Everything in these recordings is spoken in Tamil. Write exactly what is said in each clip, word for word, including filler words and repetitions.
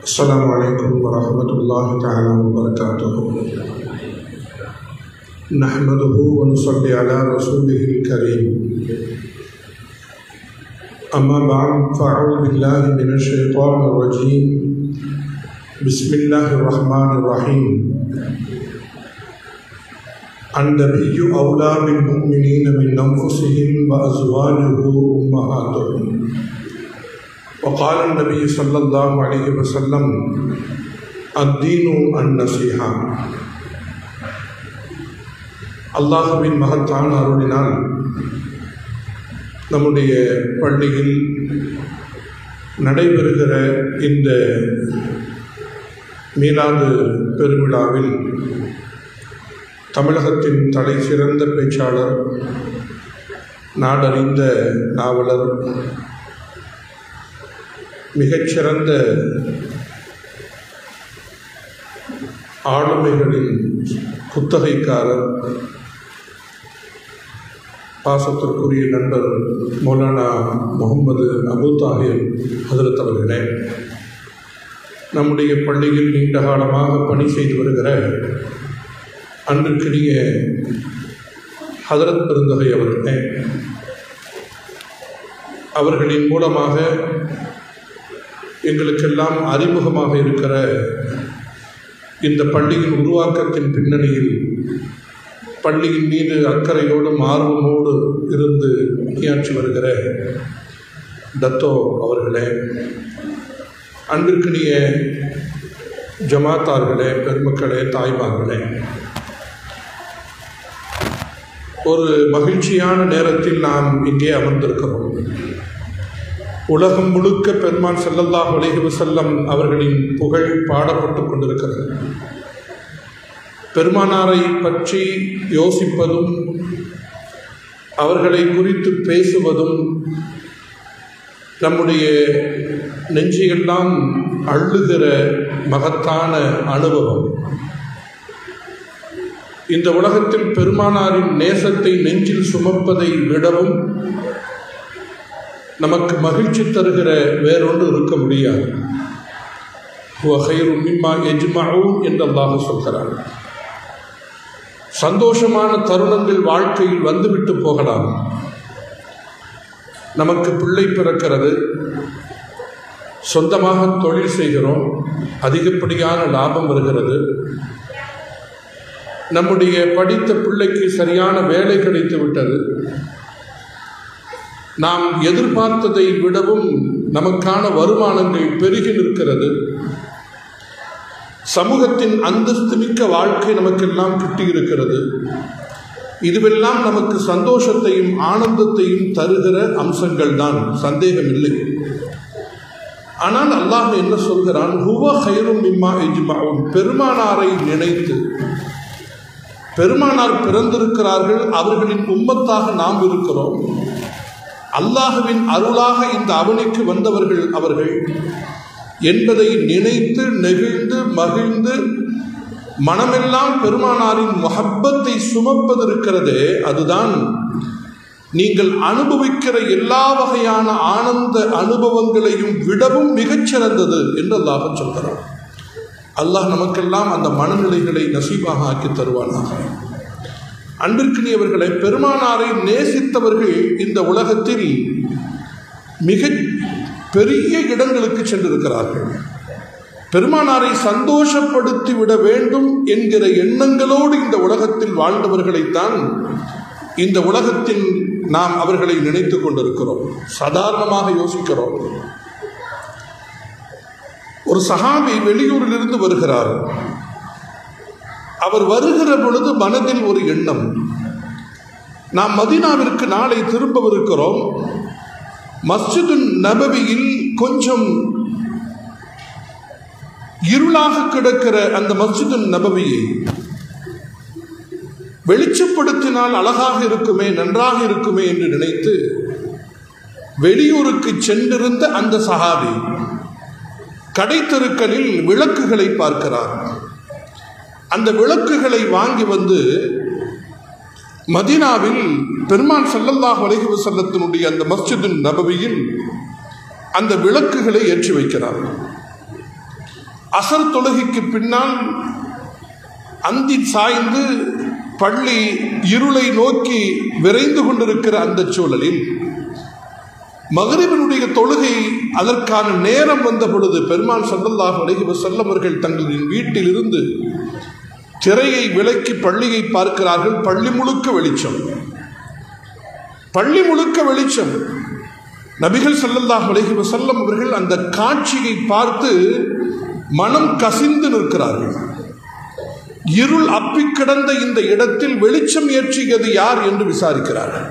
السلام عليكم ورحمة الله تعالى وبركاته. نحمده ونصلي على رسوله الكريم. أما بعد فأعوذ بالله من الشيطان الرجيم. بسم الله الرحمن الرحيم. النبي أولى بالمؤمنين من أنفسهم وأزواجه أمهاتهم. وقال النبي صلى الله عليه وسلم الدين النصيحة. அல்லாஹ்வின் மகத்தான அருளினால் நம்முடைய பள்ளியில் நடைபெறுகிற இந்த மீலாது பெருவிழாவில் தமிழகத்தின் தலை சிறந்த பேச்சாளர், நாடறிந்த நாவலர், மிகச்சிறந்த ஆளுமைகளின் குத்தகைக்காரர், பாசத்திற்குரிய நண்பர் மௌலானா முகமது அபு தாஹிர் ஹதரத் அவர்களே, நம்முடைய பள்ளியில் நீண்ட காலமாக பணி செய்து வருகிற அன்பிற்குரிய ஹதரத் பெருந்தகை அவர்களே, அவர்களின் மூலமாக எங்களுக்கெல்லாம் அறிமுகமாக இருக்கிற இந்த பள்ளியின் உருவாக்கத்தின் பின்னணியில் பள்ளியின் மீது அக்கறையோடும் ஆர்வமோடு இருந்து பணியாற்றி வருகிற தத்தோ அவர்களே, அன்பிற்குரிய ஜமாத்தார்களே, பெருமக்களே, தாய்மார்களே, ஒரு மகிழ்ச்சியான நேரத்தில் நாம் இங்கே அமர்ந்திருக்கிறோம். உலகம் முழுக்க பெருமான் ஸல்லல்லாஹு அலைஹி வஸல்லம் அவர்களின் புகழ் பாடப்பட்டு கொண்டிருக்கிறது. பெருமானாரை பற்றி யோசிப்பதும் அவர்களை குறித்து பேசுவதும் நம்முடைய நெஞ்சையெல்லாம் அள்ளுகிற மகத்தான அனுபவம். இந்த உலகத்தில் பெருமானாரின் நேசத்தை நெஞ்சில் சுமப்பதை விடவும் நமக்கு மகிழ்ச்சி தருகிற வேறொன்று இருக்க முடியாது. என்று அல்லாஹ் சொல்கிறார். சந்தோஷமான தருணங்கள் வாழ்க்கையில் வந்துவிட்டு போகலாம். நமக்கு பிள்ளை பிறக்கிறது, சொந்தமாக தொழில் செய்கிறோம், அதிகப்படியான லாபம் வருகிறது, நம்முடைய படித்த பிள்ளைக்கு சரியான வேலை கிடைத்து விட்டது, நாம் எதிர்பார்த்ததை விடவும் நமக்கான வருமானங்கள் பெருகி நிற்கிறது, சமூகத்தின் அந்தஸ்து மிக்க வாழ்க்கை நமக்கெல்லாம் கிட்டியிருக்கிறது. இதுவெல்லாம் நமக்கு சந்தோஷத்தையும் ஆனந்தத்தையும் தருகிற அம்சங்கள் தான், சந்தேகம் இல்லை. ஆனால் அல்லாஹ் என்ன சொல்கிறான்? ஹுவ கைரும் மிம்மா இஜ்மஊன். பெருமானாரை நினைத்து, பெருமானார் பிறந்திருக்கிறார்கள், அவர்களின் உம்மத்தாக நாம் இருக்கிறோம், அல்லாஹுவின் அருளாக இந்த அவனிக்கு வந்தவர்கள் அவர்கள் என்பதை நினைத்து நெகிழ்ந்து மகிழ்ந்து மனமெல்லாம் பெருமானாரின் முஹப்பத்தை சுமப்பதிருக்கிறதே, அதுதான் நீங்கள் அனுபவிக்கிற எல்லா வகையான ஆனந்த அனுபவங்களையும் விடவும் மிகச்சிறந்தது என்று அல்லாஹ் சொல்கிறார். அல்லாஹ் நமக்கெல்லாம் அந்த மனநிலைகளை நசீபாக ஆக்கி தருவானாக. அன்பிற்குரியவர்களை, பெருமானாரை நேசித்தவர்கள் இந்த உலகத்தில் மிக பெரிய இடங்களுக்கு சென்றிருக்கிறார்கள். பெருமானாரை சந்தோஷப்படுத்தி விட வேண்டும் என்கிற எண்ணங்களோடு இந்த உலகத்தில் வாழ்ந்தவர்களைத்தான் இந்த உலகத்தில் நாம் அவர்களை நினைத்து கொண்டிருக்கிறோம், சாதாரணமாக யோசிக்கிறோம். ஒரு சஹாபி வெளியூரிலிருந்து வருகிறார். அவர் வருகிற பொழுது மனதில் ஒரு எண்ணம், நாம் மதீனாவிற்கு நாளை திரும்பவிருக்கிறோம், மஸ்ஜிது நபவியில் கொஞ்சம் இருளாக கிடக்கிற அந்த மஸ்ஜிது நபவியை வெளிச்சப்படுத்தினால் அழகாக இருக்குமே, நன்றாக இருக்குமே என்று நினைத்து வெளியூருக்கு சென்றிருந்த அந்த சஹாபி கடைத்தெருக்களில் விளக்குகளை பார்க்கிறார். அந்த விளக்குகளை வாங்கி வந்து மதீனாவில் பெருமான் ஸல்லல்லாஹு அலைஹி வஸல்லத்தினுடைய அந்த மஸ்ஜிது நபவியில் அந்த விளக்குகளை ஏற்றி வைக்கிறார். அசர் தொழுகைக்கு பின்னால் அந்தி சாய்ந்து பள்ளி இருளை நோக்கி விரைந்து கொண்டிருக்கிற அந்த சூழலில் மகரிபினுடைய தொழுகை அதற்கான நேரம் வந்த பொழுது பெருமான் ஸல்லல்லாஹு அலைஹி வஸல்லம் அவர்கள் தங்களின் வீட்டில் இருந்து திரையை விலக்கி பள்ளியை பார்க்கிறார்கள். பள்ளி முழுக்க வெளிச்சம், பள்ளி முழுக்க வெளிச்சம். நபிகள் ஸல்லல்லாஹு அலைஹி வஸல்லம் அவர்கள் அந்த காட்சியை பார்த்து மனம் கசிந்து நிற்கிறார்கள். இருள் அப்பி கிடந்த இந்த இடத்தில் வெளிச்சம் ஏற்றியது யார் என்று விசாரிக்கிறார்கள்.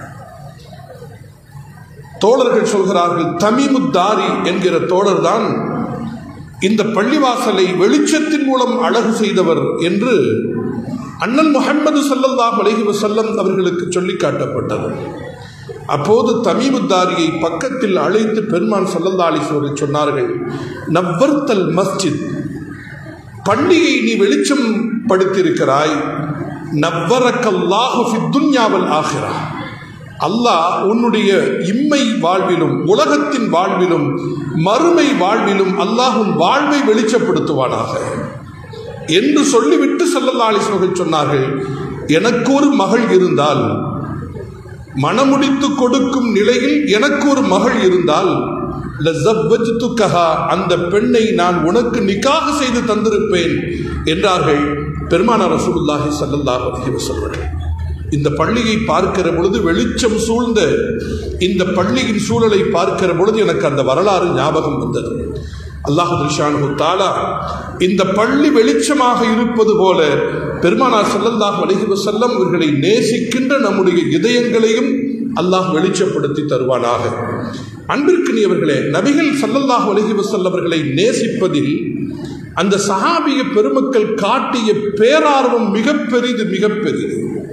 தோழர்கள் சொல்கிறார்கள், தமீமுத்தாரி என்கிற தோழர் தான் இந்த பள்ளிவாசலை வெளிச்சத்தின் மூலம் அழகு செய்தவர் என்று அண்ணல் முஹம்மது ஸல்லல்லாஹு அலைஹி வஸல்லம் அவர்களுக்கு சொல்லி காட்டப்பட்டது. அப்போது தமீமுத்தாரியை பக்கத்தில் அழைத்து பெருமான் ஸல்லல்லாஹு அலைஹி வஸல்லம் சொன்னார்கள், நவ்வர்தல் மஸ்ஜித், பள்ளியை நீ வெளிச்சம் படுத்தியிருக்கிறாய். நவ்வரக்கல்லாஹு ஃபித் துன்யா வல் ஆখিরা, அல்லாஹ் உன்னுடைய இம்மை வாழ்விலும் உலகத்தின் வாழ்விலும் மறுமை வாழ்விலும் அல்லாஹ் உன் வாழ்வை வெளிச்சப்படுத்துவானாக என்று சொல்லிவிட்டு ஸல்லல்லாஹு அலைஹி வஸல்லம் சொன்னார்கள், எனக்கு ஒரு மகள் இருந்தால், மணமுடித்து கொடுக்கும் நிலையில் எனக்கு ஒரு மகள் இருந்தால் லஸவ்வஜ்துகஹா, அந்த பெண்ணை நான் உனக்கு நிக்காஹ் செய்து தந்திருப்பேன் என்றார்கள் பெருமானார் ரசூலுல்லாஹி ஸல்லல்லாஹு அலைஹி வஸல்லம். இந்த பள்ளியை பார்க்கிற பொழுது, வெளிச்சம் சூழ்ந்த இந்த பள்ளியின் சூழலை பார்க்கிற பொழுது எனக்கு அந்த வரலாறு ஞாபகம் வந்தது. அல்லாஹ் ஸுப்ஹானஹு தஆலா இந்த பள்ளி வெளிச்சமாக இருப்பது போல பெருமானார் ஸல்லல்லாஹு அலைஹி வஸல்லம் அவர்களை நேசிக்கின்ற நம்முடைய இதயங்களையும் அல்லாஹ் வெளிச்சப்படுத்தி தருவானாக. அன்பிற்கினியவர்களே, நபிகள் ஸல்லல்லாஹு அலைஹி வஸல்லம் அவர்களை நேசிப்பதில் அந்த சஹாபிய பெருமக்கள் காட்டிய பேரார்வம் மிக பெரிது, மிக பெரிது.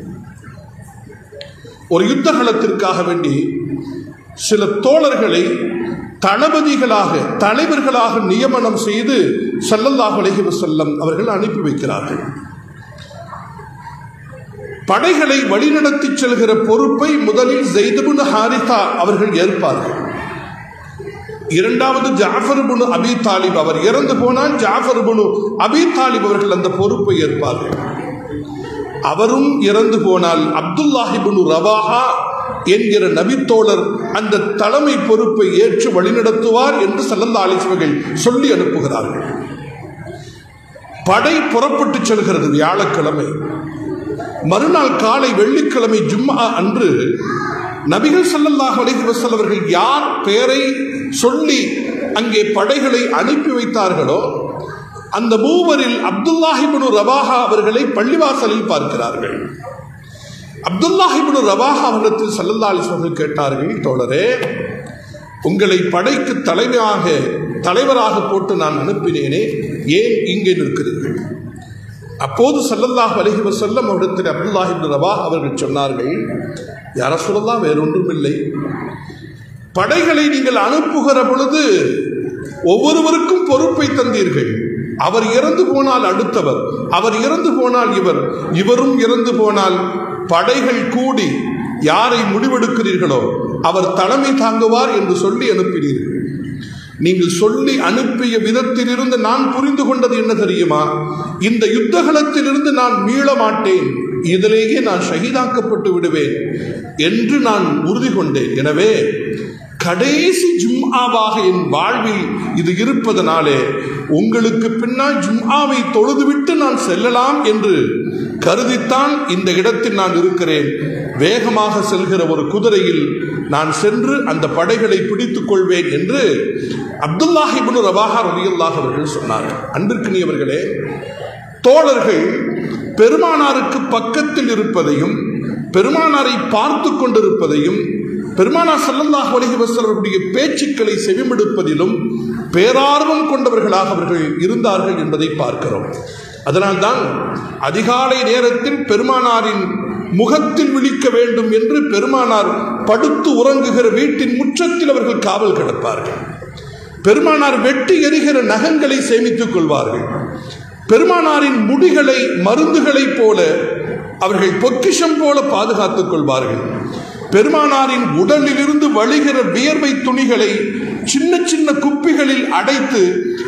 ஒரு யுத்த களத்திற்காக வேண்டி சில தோழர்களை தளபதிகளாக, தலைவர்களாக நியமனம் செய்து ஸல்லல்லாஹு அலைஹி வஸல்லம் அவர்கள் அனுப்பி வைக்கிறார்கள். படைகளை வழிநடத்தி செல்கிற பொறுப்பை முதலில் ஸைத் இப்னு ஹாரிஸா அவர்கள் ஏற்பார்கள். இரண்டாவது ஜாஃபர் இப்னு அபீ தாலிப், அவர் இறந்து போனால் ஜாஃபர் இப்னு அபீ தாலிப் அவர்கள் அந்த பொறுப்பை ஏற்பார்கள். அவரும் இறந்து போனால் அப்துல்லாஹ் இப்னு ரவாஹா என்கிற நபித்தோழர் அந்த தலைமை பொறுப்பை ஏற்று வழிநடத்துவார் என்று ஸல்லல்லாஹு அலைஹி வஸல்லம் சொல்லி அனுப்புகிறார்கள். படை புறப்பட்டு செல்கிறது வியாழக்கிழமை. மறுநாள் காலை வெள்ளிக்கிழமை ஜும்ஆ அன்று நபிகள் ஸல்லல்லாஹு அலைஹி வஸல்லம் அவர்கள் யார் பெயரை சொல்லி அங்கே படைகளை அனுப்பி வைத்தார்களோ அந்த மூவரில் அப்துல்லாஹ் இப்னு ரவாஹா அவர்களை பள்ளிவாசலில் பார்க்கிறார்கள். அப்துல்லாஹ் இப்னு ரவாஹா அவர்கள் ஸல்லல்லாஹு அலைஹி வஸல்லம் கேட்டார்கள், தோழரே, உங்களை படைக்கு தலைமையாக தலைவராக போட்டு நான் அனுப்பினேனே, ஏன் இங்கே நிற்கிறீர்கள்? அப்போது ஸல்லல்லாஹு அலைஹி வஸல்லம் அவர்கள் அப்துல்லாஹ் இப்னு ரவாஹா அவர்கள் சொன்னார்கள், யா ரசூலல்லாஹ், வேறொன்றும் இல்லை, படைகளை நீங்கள் அனுப்புகிற பொழுது ஒவ்வொருவருக்கும் பொறுப்பை தந்தீர்கள். அவர் இறந்து போனால் அடுத்தவர், அவர் இறந்து போனால் இவர், இவரும் இறந்து போனால் படைகள் கூடி யாரை முடிவெடுக்கிறீர்களோ அவர் தலைமை தாங்குவார் என்று சொல்லி அனுப்பினீர்கள். நீங்கள் சொல்லி அனுப்பிய விதத்திலிருந்து நான் புரிந்து கொண்டது என்ன தெரியுமா? இந்த யுத்தகலத்திலிருந்து நான் மீள மாட்டேன், இதிலேயே நான் ஷஹீதாக்கப்பட்டு விடுவேன் என்று நான் உறுதி கொண்டேன். எனவே கடைசி ஜும்ஆவாக என் வாழ்வில் இது இருப்பதனாலே உங்களுக்கு பின்னால் ஜும்ஆவை தொழுதுவிட்டு நான் செல்லலாம் என்று கருதித்தான் இந்த இடத்தில் நான் இருக்கிறேன். வேகமாக செல்கிற ஒரு குதிரையில் நான் சென்று அந்த படைகளை பிடித்துக் கொள்வேன் என்று அப்துல்லாஹ் இப்னு ரவாஹா ரலியல்லாஹு அவர்கள் சொன்னார்கள். அன்பிற்கினியவர்களே, தோழர்கள் பெருமானாருக்கு பக்கத்தில் இருப்பதையும் பெருமானாரை பார்த்து கொண்டிருப்பதையும் பெருமானார் ஸல்லல்லாஹு அலைஹி வஸல்லம் பேச்சுக்களை செவிமடுப்பதிலும் பேரார்வம் கொண்டவர்களாக அவர்கள் இருந்தார்கள் என்பதை பார்க்கிறோம். அதனால்தான் அதிகாலை நேரத்தில் பெருமானாரின் முகத்தில் விழிக்க வேண்டும் என்று பெருமானார் படுத்து உறங்குகிற வீட்டின் முற்றத்தில் அவர்கள் காவல் கிடப்பார்கள். பெருமானார் வெட்டி எறிகிற நகங்களை சேமித்துக் கொள்வார்கள். பெருமானாரின் முடிகளை மருந்துகளைப் போல அவர்கள் பொக்கிஷம் போல பாதுகாத்துக் கொள்வார்கள். பெருமானாரின் உடலிலிருந்து வழிகிற வியர்வை துணிகளை சின்ன சின்ன குப்பிகளில் அடைத்து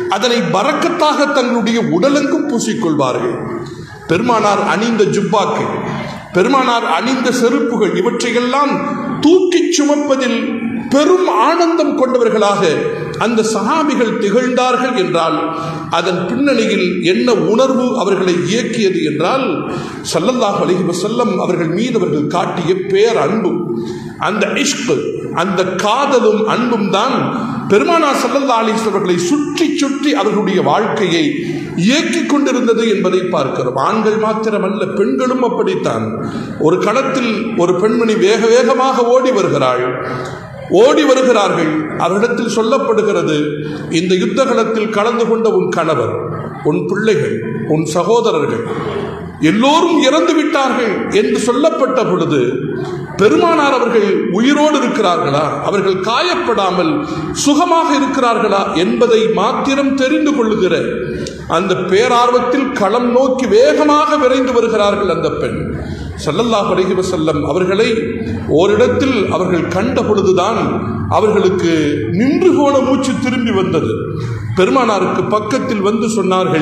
அதனை பரக்கத்தாக தங்களுடைய உடலெங்கும் பூசிக்கொள்வார்கள். பெருமானார் அணிந்த ஜுப்பாக்கள், பெருமானார் அணிந்த செருப்புகள், இவற்றையெல்லாம் தூக்கி சுமப்பதில் பெரும் ஆனந்தம் கொண்டவர்களாக அந்த சஹாபிகள் திகழ்ந்தார்கள் என்றால் அதன் பின்னணியில் என்ன உணர்வு அவர்களை இயக்கியது என்றால், ஸல்லல்லாஹு அலைஹி வஸல்லம் அவர்கள் மீது அவர்கள் காட்டிய பேர் அன்பும் அந்த இஷ்க், அந்த காதலும் அன்பும் தான் பெருமானார் ஸல்லல்லாஹு அலைஹி வஸல்லம் அவர்களை சுற்றி சுற்றி அவர்களுடைய வாழ்க்கையை இயக்கிக் கொண்டிருந்தது என்பதை பார்க்கிறோம். ஆண்கள் மாத்திரமல்ல, பெண்களும் அப்படித்தான். ஒரு களத்தில் ஒரு பெண்மணி வேக வேகமாக ஓடி வருகிறாள் ஓடி வருகிறார்கள் அவரிடத்தில் சொல்லப்படுகிறது, இந்த யுத்த களத்தில் கலந்து கொண்ட உன் கணவர், உன் பிள்ளைகள், உன் சகோதரர்கள் எல்லோரும் இறந்து விட்டார்கள் என்று சொல்லப்பட்ட பொழுது பெருமானார் அவர்கள் உயிரோடு இருக்கிறார்களா, அவர்கள் காயப்படாமல் சுகமாக இருக்கிறார்களா என்பதை மாத்திரம் தெரிந்து கொள்ளுகிற அந்த பேரார்வத்தில் களம் நோக்கி வேகமாக விரைந்து வருகிறார்கள் அந்த பெண். ஸல்லல்லாஹு அலைஹி வஸல்லம் அவர்களை ஓரிடத்தில் அவர்கள் கண்ட பொழுதுதான் அவர்களுக்கு நின்று போன மூச்சு திரும்பி வந்தது. பெருமானாருக்கு பக்கத்தில் வந்து சொன்னார்கள்,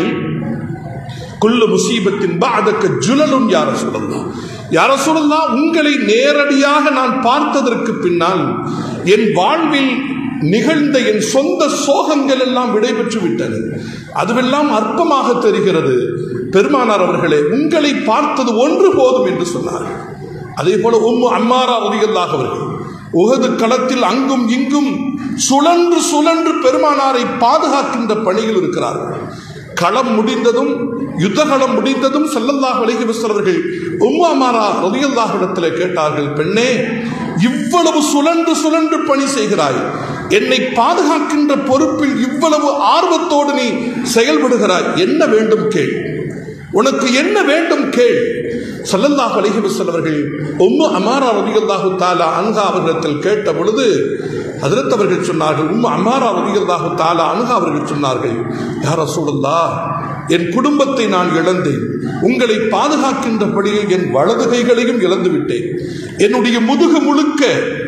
குல்லு முசீபத்தின் பஅதக ஜுலலுன் யா ரசூலல்லாஹ், யா ரசூலல்லாஹ், உங்களை நேரடியாக நான் பார்த்ததற்கு பின்னால் என் வாழ்வில் நிகழ்ந்த என் சொந்த சோகங்கள் எல்லாம் விடைபெற்று விட்டன, அதுவெல்லாம் அற்பமாக தெரிகிறது. பெருமானார் அவர்களே, உங்களை பார்த்தது ஒன்று போதும் என்று சொன்னார்கள். அதே போல உம்மு அம்மாரா ரலியல்லாஹு அவர்கள் உஹது களத்தில் அங்கும் இங்கும் சுழன்று சுழன்று பெருமானாரை பாதுகாக்கின்ற பணியில் இருக்கிறார்கள். களம் முடிந்ததும் யுத்த களம் முடிந்ததும் ஸல்லல்லாஹு அலைஹி வஸல்லம் அவர்கள் உம்மு அம்மாரா ரலியல்லாஹு இடத்திலே கேட்டார்கள், பெண்ணே, இவ்வளவு சுழன்று சுழன்று பணி செய்கிறாய், என்னை பாதுகாக்கின்ற பொறுப்பில் இவ்வளவு ஆர்வத்தோடு நீ செயல்படுகிறாய், என்ன வேண்டும் கேள், உனக்கு என்ன வேண்டும் கேள். ஸல்லல்லாஹு அலைஹி வஸல்லம் அவர்கள் உம்மு அமாரா ரலியல்லாஹு தஆலா அன்ஹா அவர்களிடத்தில் கேட்ட பொழுது ஹஜ்ரத் அவர்கள் சொன்னார்கள், உம்மு அமாரா ரலியல்லாஹு தஆலா அன்ஹா அவர்கள் சொன்னார்கள், யா ரசூலல்லாஹ், என் குடும்பத்தை நான் இழந்தேன், உங்களை பாதுகாக்கின்றபடியில் என் வலது கைகளையும் இழந்து விட்டேன், என்னுடைய முதுகு முழுக்க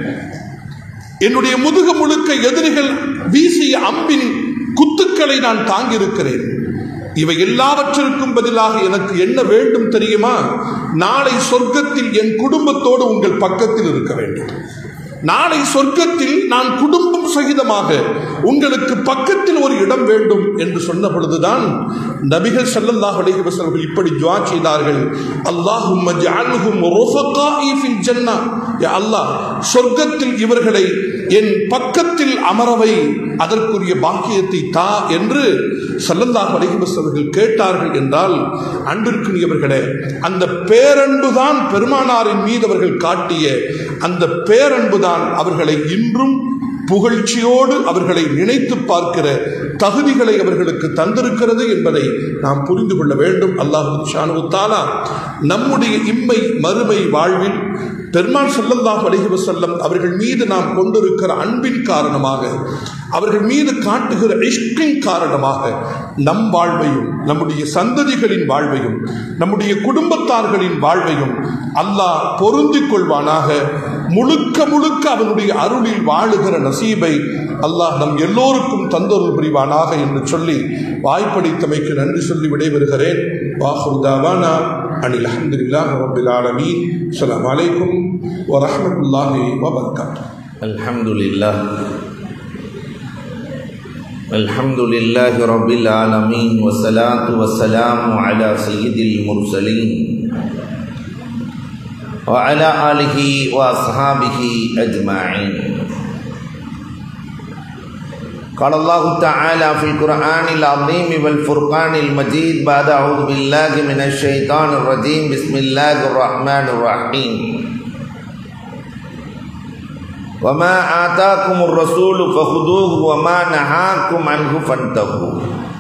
என்னுடைய முதுகு முழுக்க எதிரிகள் வீசிய அம்பின் குத்துக்களை நான் தாங்கியிருக்கிறேன். இவை எல்லாவற்றிற்கும் பதிலாக எனக்கு என்ன வேண்டும் தெரியுமா? நாளை சொர்க்கத்தில் என் குடும்பத்தோடு உங்கள் பக்கத்தில் இருக்க வேண்டும். நாளை சொர்க்கத்தில் நான் குடும்பம் சகிதமாக உங்களுக்கு பக்கத்தில் ஒரு இடம் வேண்டும் என்று சொன்ன பொழுதுதான் நபிகள் ஸல்லல்லாஹு அலைஹி வஸல்லம் இப்படி துஆ செய்தார்கள், அல்லாஹும்ம ஜஅல்ஹும் ருஃபகாஇ ஃபில் ஜன்னah, யா அல்லாஹ், சொர்க்கத்தில் இவர்களை என் பக்கத்தில் அமரவை, அதற்குரிய பாக்கியத்தை தா என்று ஸல்லல்லாஹு அலைஹி வஸல்லம் கேட்டார்கள். என்றால் அன்பிற்குரியவர்களே, அந்த பேரன்புதான் பெருமானாரின் மீது அவர்கள் காட்டிய அந்த பேரன்புதான் அவர்களை இன்றும் புகழ்ச்சியோடு அவர்களை நினைத்து பார்க்கிற தகுதிகளை அவர்களுக்கு தந்திருக்கிறது என்பதை நாம் புரிந்து கொள்ள வேண்டும். அல்லாஹ் சுப்ஹானஹு வ தஆலா நம்முடைய இம்மை மறுமை வாழ்வில் பெருமான் ஸல்லல்லாஹு அலைஹி வஸல்லம் அவர்கள் மீது நாம் கொண்டிருக்கிற அன்பின் காரணமாக, அவர்கள் மீது காட்டுகிற இஷ்கின் காரணமாக நம் வாழ்வையும் நம்முடைய சந்ததிகளின் வாழ்வையும் நம்முடைய குடும்பத்தார்களின் வாழ்வையும் அல்லாஹ் பொருந்திக் கொள்வானாக. முழுக்க முழுக்க அவனுடைய அருளில் வாழுகிற நசீபை அல்லாஹ் நம் எல்லோருக்கும் தந்தொருள் புரிவானாக என்று சொல்லி வாய்ப்பளித்தமைக்கு நன்றி சொல்லி விடைபெறுகிறேன். வாஹிரு தஅவானா அனில் ஹம்துலில்லாஹி ரப்பில் ஆலமீன். அஸ்ஸலாமு அலைக்கும் வ ரஹ்மத்துல்லாஹி வ பரகாத்துஹு. அல்ஹம்துலில்லாஹ் அல்ஹம்துலில்லாஹி ரப்பில் ஆலமீன் வஸ்ஸலாத்து வஸ்ஸலாமு அலா சய்யிதில் முர்சலீன் وعلى آله وأصحابه أجمعين. قال الله تعالى في القرآن العظيم والفرقان المجيد بعد أعوذ بالله من الشيطان الرجيم بسم الله الرحمن الرحيم. وما آتاكم الرسول فخذوه وما نهاكم عنه فانتهوا.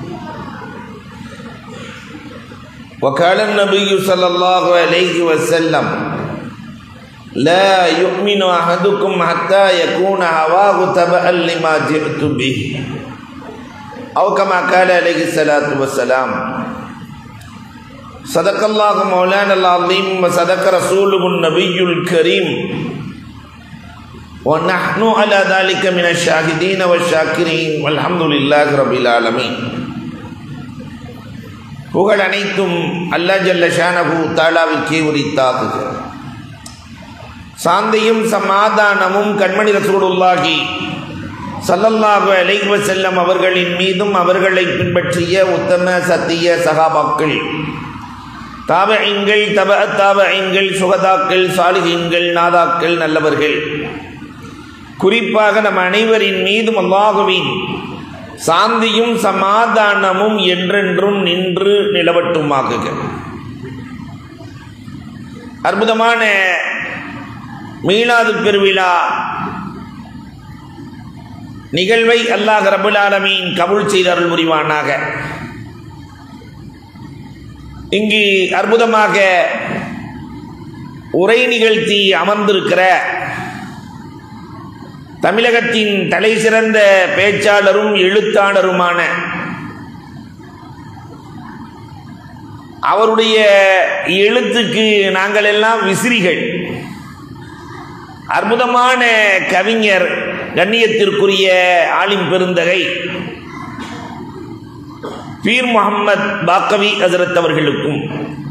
وقال النبي صلى الله عليه وسلم لا يؤمن أحدكم حتى يكون هواه تبعا لما جئت به أو كما قال عليه الصلاة والسلام. صدق الله مولانا العظيم وصدق رسوله النبي الكريم وَنَحْنُ عَلَى ذَلِكَ مِنَ الشَّاهِدِينَ وَالشَّاكِرِينَ وَالْحَمْدُ لِلَّهِ رَبِّ الْعَالَمِينَ. புகழ் அனைத்தும் அல்லாஹ் ஜல்ல ஷானஹு தஆலாவிற்கே உரித்தாகுக. சாந்தியும் சமாதானமும் கண்மணி ரசூலுல்லாஹி ஸல்லல்லாஹு அலைஹி வஸல்லம் அவர்களின் மீதும் அவர்களை பின்பற்றிய உத்தம சத்திய சஹாபாக்கள், தாபஈன்கள், தபஅ தாபஈன்கள், சுஹதாக்கள், சாலிஹீன்கள், நாதாக்கள், நல்லவர்கள், குறிப்பாக நம் அனைவரின் மீதும் அல்லாஹுவின் சாந்தியும் சமாதானமும் என்றென்றும் நின்று நிலவட்டுமாகுக. அற்புதமான மீலாது பெருவிழா நிகழ்வை அல்லாஹ் ரப்பல் ஆலமீன் கபூல் செய்து அருள் புரிவானாக. இங்கு அற்புதமாக உரை நிகழ்த்தி அமர்ந்திருக்கிற தமிழகத்தின் தலை சிறந்த பேச்சாளரும் எழுத்தாளருமான அவருடைய எழுத்துக்கு நாங்கள் எல்லாம் விசிறிகள், அற்புதமான கவிஞர், கண்ணியத்திற்குரிய ஆலிம் பெருந்தகை பீர் முஹம்மத் பாக்கவி ஹஜ்ரத் அவர்களுக்கும்,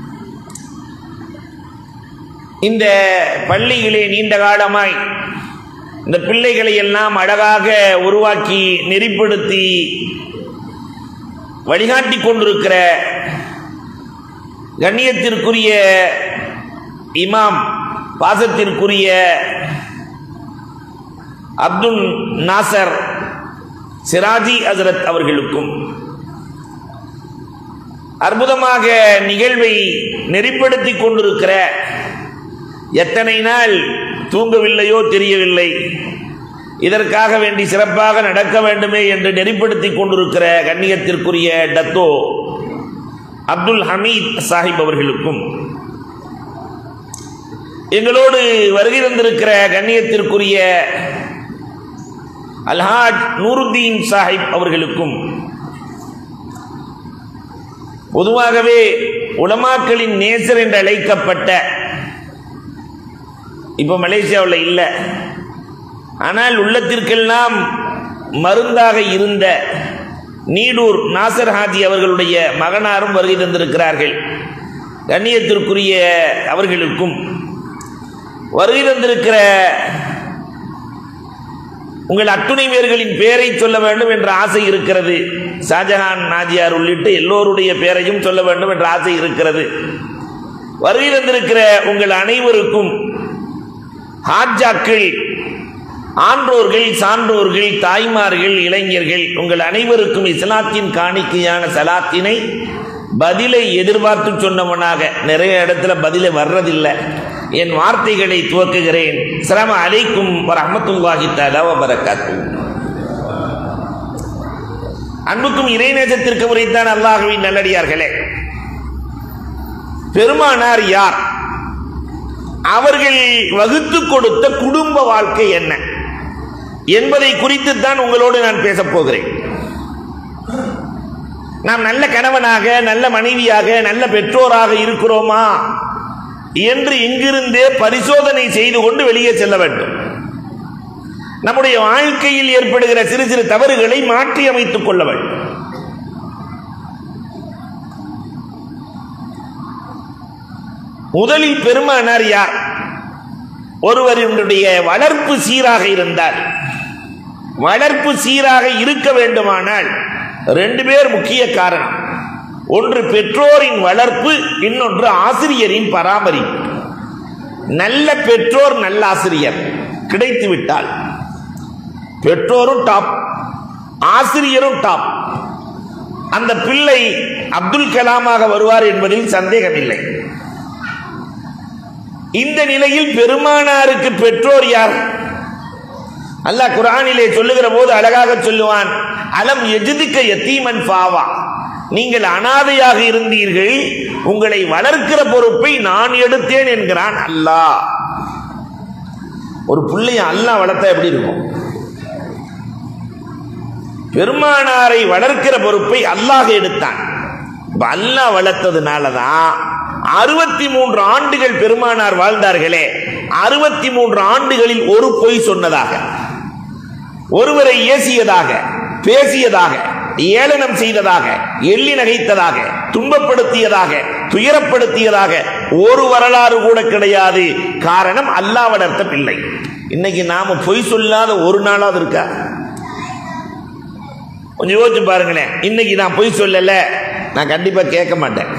இந்த பள்ளியிலே நீண்ட காலமாய் இந்த பிள்ளைகளை எல்லாம் அழகாக உருவாக்கி நெறிப்படுத்தி வழிகாட்டி கொண்டிருக்கிற கண்ணியத்திற்குரிய இமாம், பாசத்திற்குரிய அப்துல் நாசர் சிராஜி ஹஜ்ரத் அவர்களுக்கும், அற்புதமாக நிகழ்வை நெறிப்படுத்தி கொண்டிருக்கிற, எத்தனை நாள் தூங்கவில்லையோ தெரியவில்லை, இதற்காக வேண்டி சிறப்பாக நடக்க வேண்டுமே என்று நெறிப்படுத்தி கொண்டிருக்கிற கண்ணியத்திற்குரிய டத்தோ அப்துல் ஹமீத் சாஹிப் அவர்களுக்கும், எங்களோடு வருகை தந்திருக்கிற கண்ணியத்திற்குரிய அல்ஹாஜ் நூருத்தீன் சாஹிப் அவர்களுக்கும், பொதுவாகவே உலமாக்களின் நேசர் என்று அழைக்கப்பட்ட, இப்போ மலேசியாவில் இல்லை, ஆனால் உள்ளத்திற்கெல்லாம் மருந்தாக இருந்த நீடூர் நாசர் ஹாஜி அவர்களுடைய மகனாரும் வருகை தந்திருக்கிறார்கள். கண்ணியத்திற்குரிய அவர்களுக்கும், வருகை தந்திருக்கிற உங்கள் அத்துணை பேர்களின் பெயரை சொல்ல வேண்டும் என்ற ஆசை இருக்கிறது. ஷாஜஹான் நாஜியார் உள்ளிட்ட எல்லோருடைய பெயரையும் சொல்ல வேண்டும் என்ற ஆசை இருக்கிறது. வருகை தந்திருக்கிற உங்கள் அனைவருக்கும், ஹாஜாக்கள், ஆன்றோர்கள், சான்றோர்கள், தாய்மார்கள், இளைஞர்கள், உங்கள் அனைவருக்கும் இஸ்லாத்தின் காணிக்கையான சலாத்தினை பதிலை எதிர்பார்த்து சொன்னவனாக, நிறைய இடத்துல பதிலை வர்றதில்லை, என் வார்த்தைகளை துவக்குகிறேன். அஸ்ஸலாமு அலைக்கும் வரஹ்மத்துல்லாஹி தஆலா வ பரக்காத்துஹு. அன்புக்கும் இறைநேசத்திற்கு உரைத்தான் அல்லாஹ்வின் நல்லடியார்களே, பெருமானார் யார், அவர்கள் வகுத்து கொடுத்த குடும்ப வாழ்க்கை என்ன என்பதை குறித்து தான் உங்களோடு நான் பேசப் போகிறேன். நாம் நல்ல கணவனாக, நல்ல மனைவியாக, நல்ல பெற்றோராக இருக்கிறோமா என்று இங்கிருந்தே பரிசோதனை செய்து கொண்டு வெளியே செல்ல வேண்டும். நம்முடைய வாழ்க்கையில் ஏற்படுகிற சிறு சிறு தவறுகளை மாற்றி அமைத்துக் கொள்ள வேண்டும். முதலில் பெருமானார் யார்? ஒருவருடைய வளர்ப்பு சீராக இருந்தால், வளர்ப்பு சீராக இருக்க வேண்டுமானால் ரெண்டு பேர் முக்கிய காரணம். ஒன்று பெற்றோரின் வளர்ப்பு, இன்னொன்று ஆசிரியரின் பராமரிப்பு. நல்ல பெற்றோர், நல்ல ஆசிரியர் கிடைத்து விட்டால் பெற்றோரும் டாப், ஆசிரியரும் டாப், அந்த பிள்ளை அப்துல் கலாமாக வருவார் என்பதில் சந்தேகமில்லை. இந்த நிலையில் பெருமானாருக்கு பெற்றோர் யார்? அல்லாஹ் குர்ஆனிலே சொல்லுகிற போது அழகாக சொல்லுவான், அலம் யஜ்திக யதீமன் ஃபாவா, நீங்கள் அனாதையாக இருந்தீர்கள், உங்களை வளர்க்கிற பொறுப்பை நான் எடுத்தேன் என்கிறான் அல்லாஹ். ஒரு பிள்ளைய அல்லாஹ் வளர்த்தா எப்படி இருக்கும்? பெருமானாரை வளர்க்கிற பொறுப்பை அல்லாஹ் எடுத்தான். அல்லாஹ் வளர்த்ததுனாலதான் அறுபத்தி மூன்று ஆண்டுகள் பெருமானார் வாழ்ந்தார்களே. அறுபத்தி மூன்று ஆண்டுகளில் ஒரு பொய் சொன்னதாக, ஒருவரை ஏசியதாக, பேசியதாக, ஏளனம் செய்ததாக, எள்ளி நகைத்ததாக, துன்பப்படுத்தியதாக, துயரப்படுத்தியதாக ஒரு வரலாறு கூட கிடையாது. காரணம் அல்லாஹ் வளர்த்த பிள்ளை. இன்னைக்கு நாம பொய் சொல்லாத ஒரு நாளாவது இருக்கா? கொஞ்சம் யோசிச்சு பாருங்களேன். இன்னைக்கு நான் பொய் சொல்லல, நான் கண்டிப்பா கேட்க மாட்டேன்.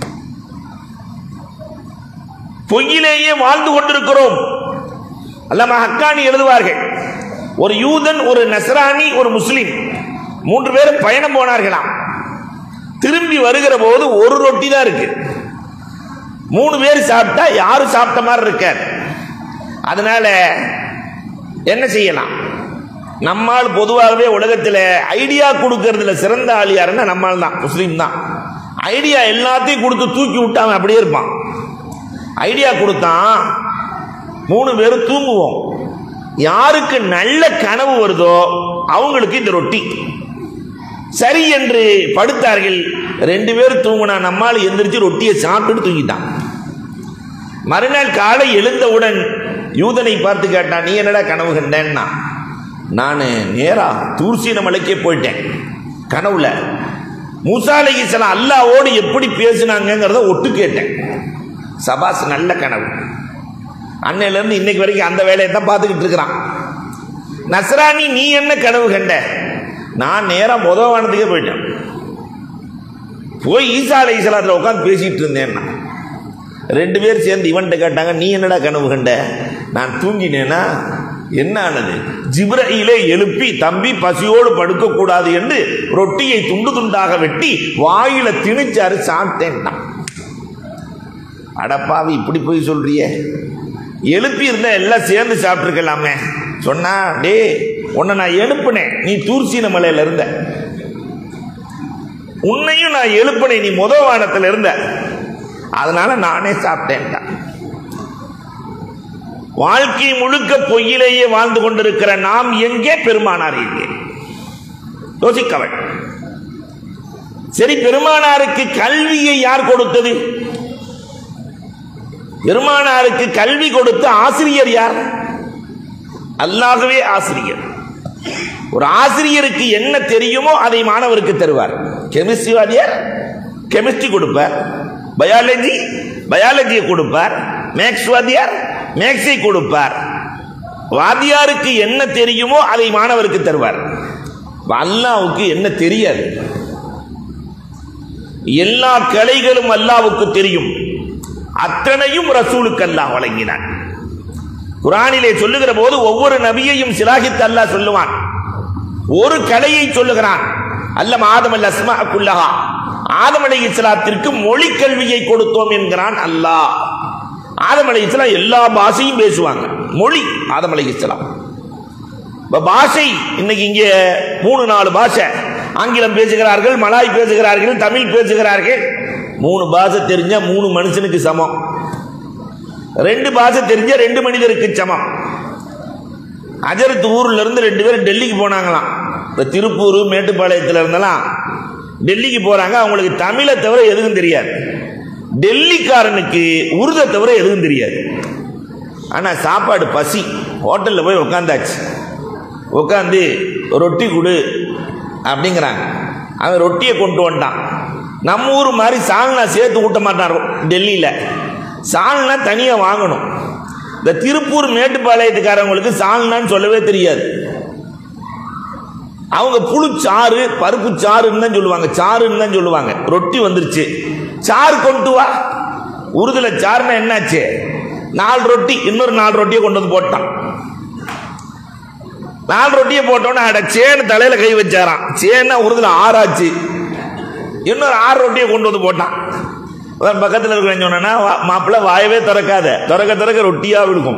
பொய்யிலேயே வாழ்ந்து கொண்டிருக்கிறோம். அல்லாமா ஹக்கானி எழுதுவார்கள், ஒரு யூதன், ஒரு நஸ்ரானி, ஒரு முஸ்லிம் மூன்று பேரும் பயணம் போனார்களாம். திரும்பி வருகிற போது ஒரு ரொட்டி தான் இருக்கு. மூணு பேர் சாப்பிட்டா யாரும் சாப்பிட்ட மாதிரி இருக்க. அதனால என்ன செய்யலாம்? நம்மால் பொதுவாகவே உலகத்தில் ஐடியா கொடுக்கறதுல சிறந்த ஆள் யாருன்னா நம்மால் தான், முஸ்லீம் தான். ஐடியா எல்லாத்தையும் கொடுத்து தூக்கி விட்டாங்க, அப்படியே இருப்பான். ஐடியா கொடுத்தான், மூணு பேரும் தூங்குவோம். யாருக்கு நல்ல கனவு வருதோ அவங்களுக்கு இந்த ரொட்டி. சரி என்று படுத்தார்கள். ரெண்டு பேரும் தூங்கினா, நம்மால் எந்திரிச்சு ரொட்டியை சாப்பிட்டு தூங்கிட்டான். மறுநாள் காலை எழுந்தவுடன் யூதனை பார்த்து கேட்டான், நீ என்னடா கனவு கண்டேன்னா, நான் நேரா தூர்சீன மலைக்கே போயிட்டேன். கனவுல மூசா அலைஹிஸ்ஸலாம் அல்லாஹ்வோடு எப்படி பேசினாங்கிறத ஒட்டு கேட்டேன். சபாஸ், நல்ல கனவு. அன்னையில இருந்து இன்னைக்கு வரைக்கும் அந்த வேலையை தான் பார்த்துக்கிட்டு இருக்கிறான். நஸ்ரானி, நீ என்ன கனவு கண்ட? நான் நேரா முதல் வானத்துக்கே போயிட்டேன். போய் ஈசா அலைஹிஸ்ஸலாத்துல உட்காந்து பேசிட்டு இருந்தேன்னா, ரெண்டு பேர் சேர்ந்து இவன்கிட்ட கேட்டாங்க, நீ என்னடா கனவு கண்ட? நான் தூங்கினேனா என்ன ஆனது? ஜிப்ரீலை எழுப்பி, தம்பி பசியோடு படுக்க கூடாது என்று ரொட்டியை துண்டு துண்டாக வெட்டி வாயில திணிச்சாரு, சாப்பிட்டேன். அடப்பாவி, இப்படி போய் சொல்றிய? எழுப்பி இருந்தா எல்லாம் சேர்ந்து சாப்பிட்டுருக்கலாமே. சொன்னா, டே உன்னை நான் எழுப்புனேன், நீ தூர்சீன மலையில இருந்த. உன்னையும் நான் எழுப்புனேன், நீ முதல் வானத்தில் இருந்த. அதனால நானே சாப்பிட்டேன். வாழ்க்கை முழுக்க பொய்யிலேயே வாழ்ந்து கொண்டிருக்கிற நாம் எங்கே, பெருமானார் எங்கே? யோசிக்கவள். சரி, பெருமானாருக்கு கல்வியை யார் கொடுத்தது? பெருமானாருக்கு கல்வி கொடுத்த ஆசிரியர் யார்? அல்லாஹ்வே ஆசிரியர். ஒரு ஆசிரியருக்கு என்ன தெரியுமோ அதை மாணவருக்கு தருவார். கெமிஸ்ட்ரி வாத்தியார் கெமிஸ்ட்ரி கொடுப்பார், பயாலஜி பயாலஜியை கொடுப்பார், மேக்ஸ் வாத்தியார் மேக்ஸை கொடுப்பார். வாத்தியாருக்கு என்ன தெரியுமோ அதை மாணவருக்கு தருவார். அல்லாஹ்வுக்கு என்ன தெரியாது? எல்லா கலைகளும் அல்லாஹ்வுக்கு தெரியும். அத்தனையும் ரசூலுக்கு அல்லாஹ் வழங்கினான். குர்ஆனிலே சொல்லுகிற போது ஒவ்வொரு நபியையும் சிலாகித்து அல்லாஹ் சொல்லுவான். ஒரு கலையை சொல்லுகிறான். அல்லம் ஆதம் அல் அஸ்மா குல்லஹா, ஆதம் அலைஹிஸ்ஸலாத்திற்கு மொழி கல்வியை கொடுத்தோம் என்கிறான் அல்லாஹ். ஆதம் அலைஹிஸ்ஸலாம் எல்லா பாஷையும் பேசுவாங்க. மொழி ஆதம் அலைஹிஸ்ஸலாம். பாஷை இன்னைக்கு இங்கே மூணு நாலு பாஷை, ஆங்கிலம் பேசுகிறார்கள், மலாய் பேசுகிறார்கள், தமிழ் பேசுகிறார்கள். மூணு பாஷை தெரிஞ்ச மூணு மனுஷனுக்கு சமம். ரெண்டு பாஷை தெரிஞ்ச ரெண்டு மனிதருக்கு சமம். அஜரத் ஊர்ல இருந்து ரெண்டு பேரும் டெல்லிக்கு போனாங்களாம். இந்த திருப்பூர் மேட்டுப்பாளையத்தில் இருந்தெல்லாம் டெல்லிக்கு போறாங்க. அவங்களுக்கு தமிழை தவிர எதுவும் தெரியாது. டெல்லிக்காரனுக்கு உருதை தவிர எதுவும் தெரியாது. ஆனால் சாப்பாடு பசி, ஹோட்டலில் போய் உட்காந்தாச்சு. உட்காந்து ரொட்டி கொடு அப்படிங்கிறாங்க. அவன் ரொட்டியை கொண்டு வந்துட்டான். நம்ம ஊர் மாதிரி சால்னா சேர்த்து ஊட்ட மாட்டான். டெல்லியில் சால்னா தனியாக வாங்கணும். இந்த திருப்பூர் மேட்டுப்பாளையத்துக்காரவங்களுக்கு சால்னான்னு சொல்லவே தெரியாது. அவங்க புழு சாறு, பருப்பு சாறுன்னு தான் சொல்லுவாங்க, சாறுன்னு தான் சொல்லுவாங்க. ரொட்டி வந்துருச்சு, சாறு கொண்டு வா. உருதுல சாறுனா என்னாச்சு? நாலு ரொட்டி, இன்னொரு நாலு ரொட்டியை கொண்டு வந்து போட்டான். நாலு ரொட்டியை போட்டோன்னே அட சேன்னு தலையில கை வச்சாரான். சேன்னா உருதுல ஆறாச்சு. இன்னொரு ஆறு ரொட்டியை கொண்டு வந்து போட்டான். பக்கத்தில் இருக்கிறேன்னு சொன்னா, மாப்பிள்ள வாயவே திறக்காத, திறக்க திறக்க ரொட்டியா இருக்கும்.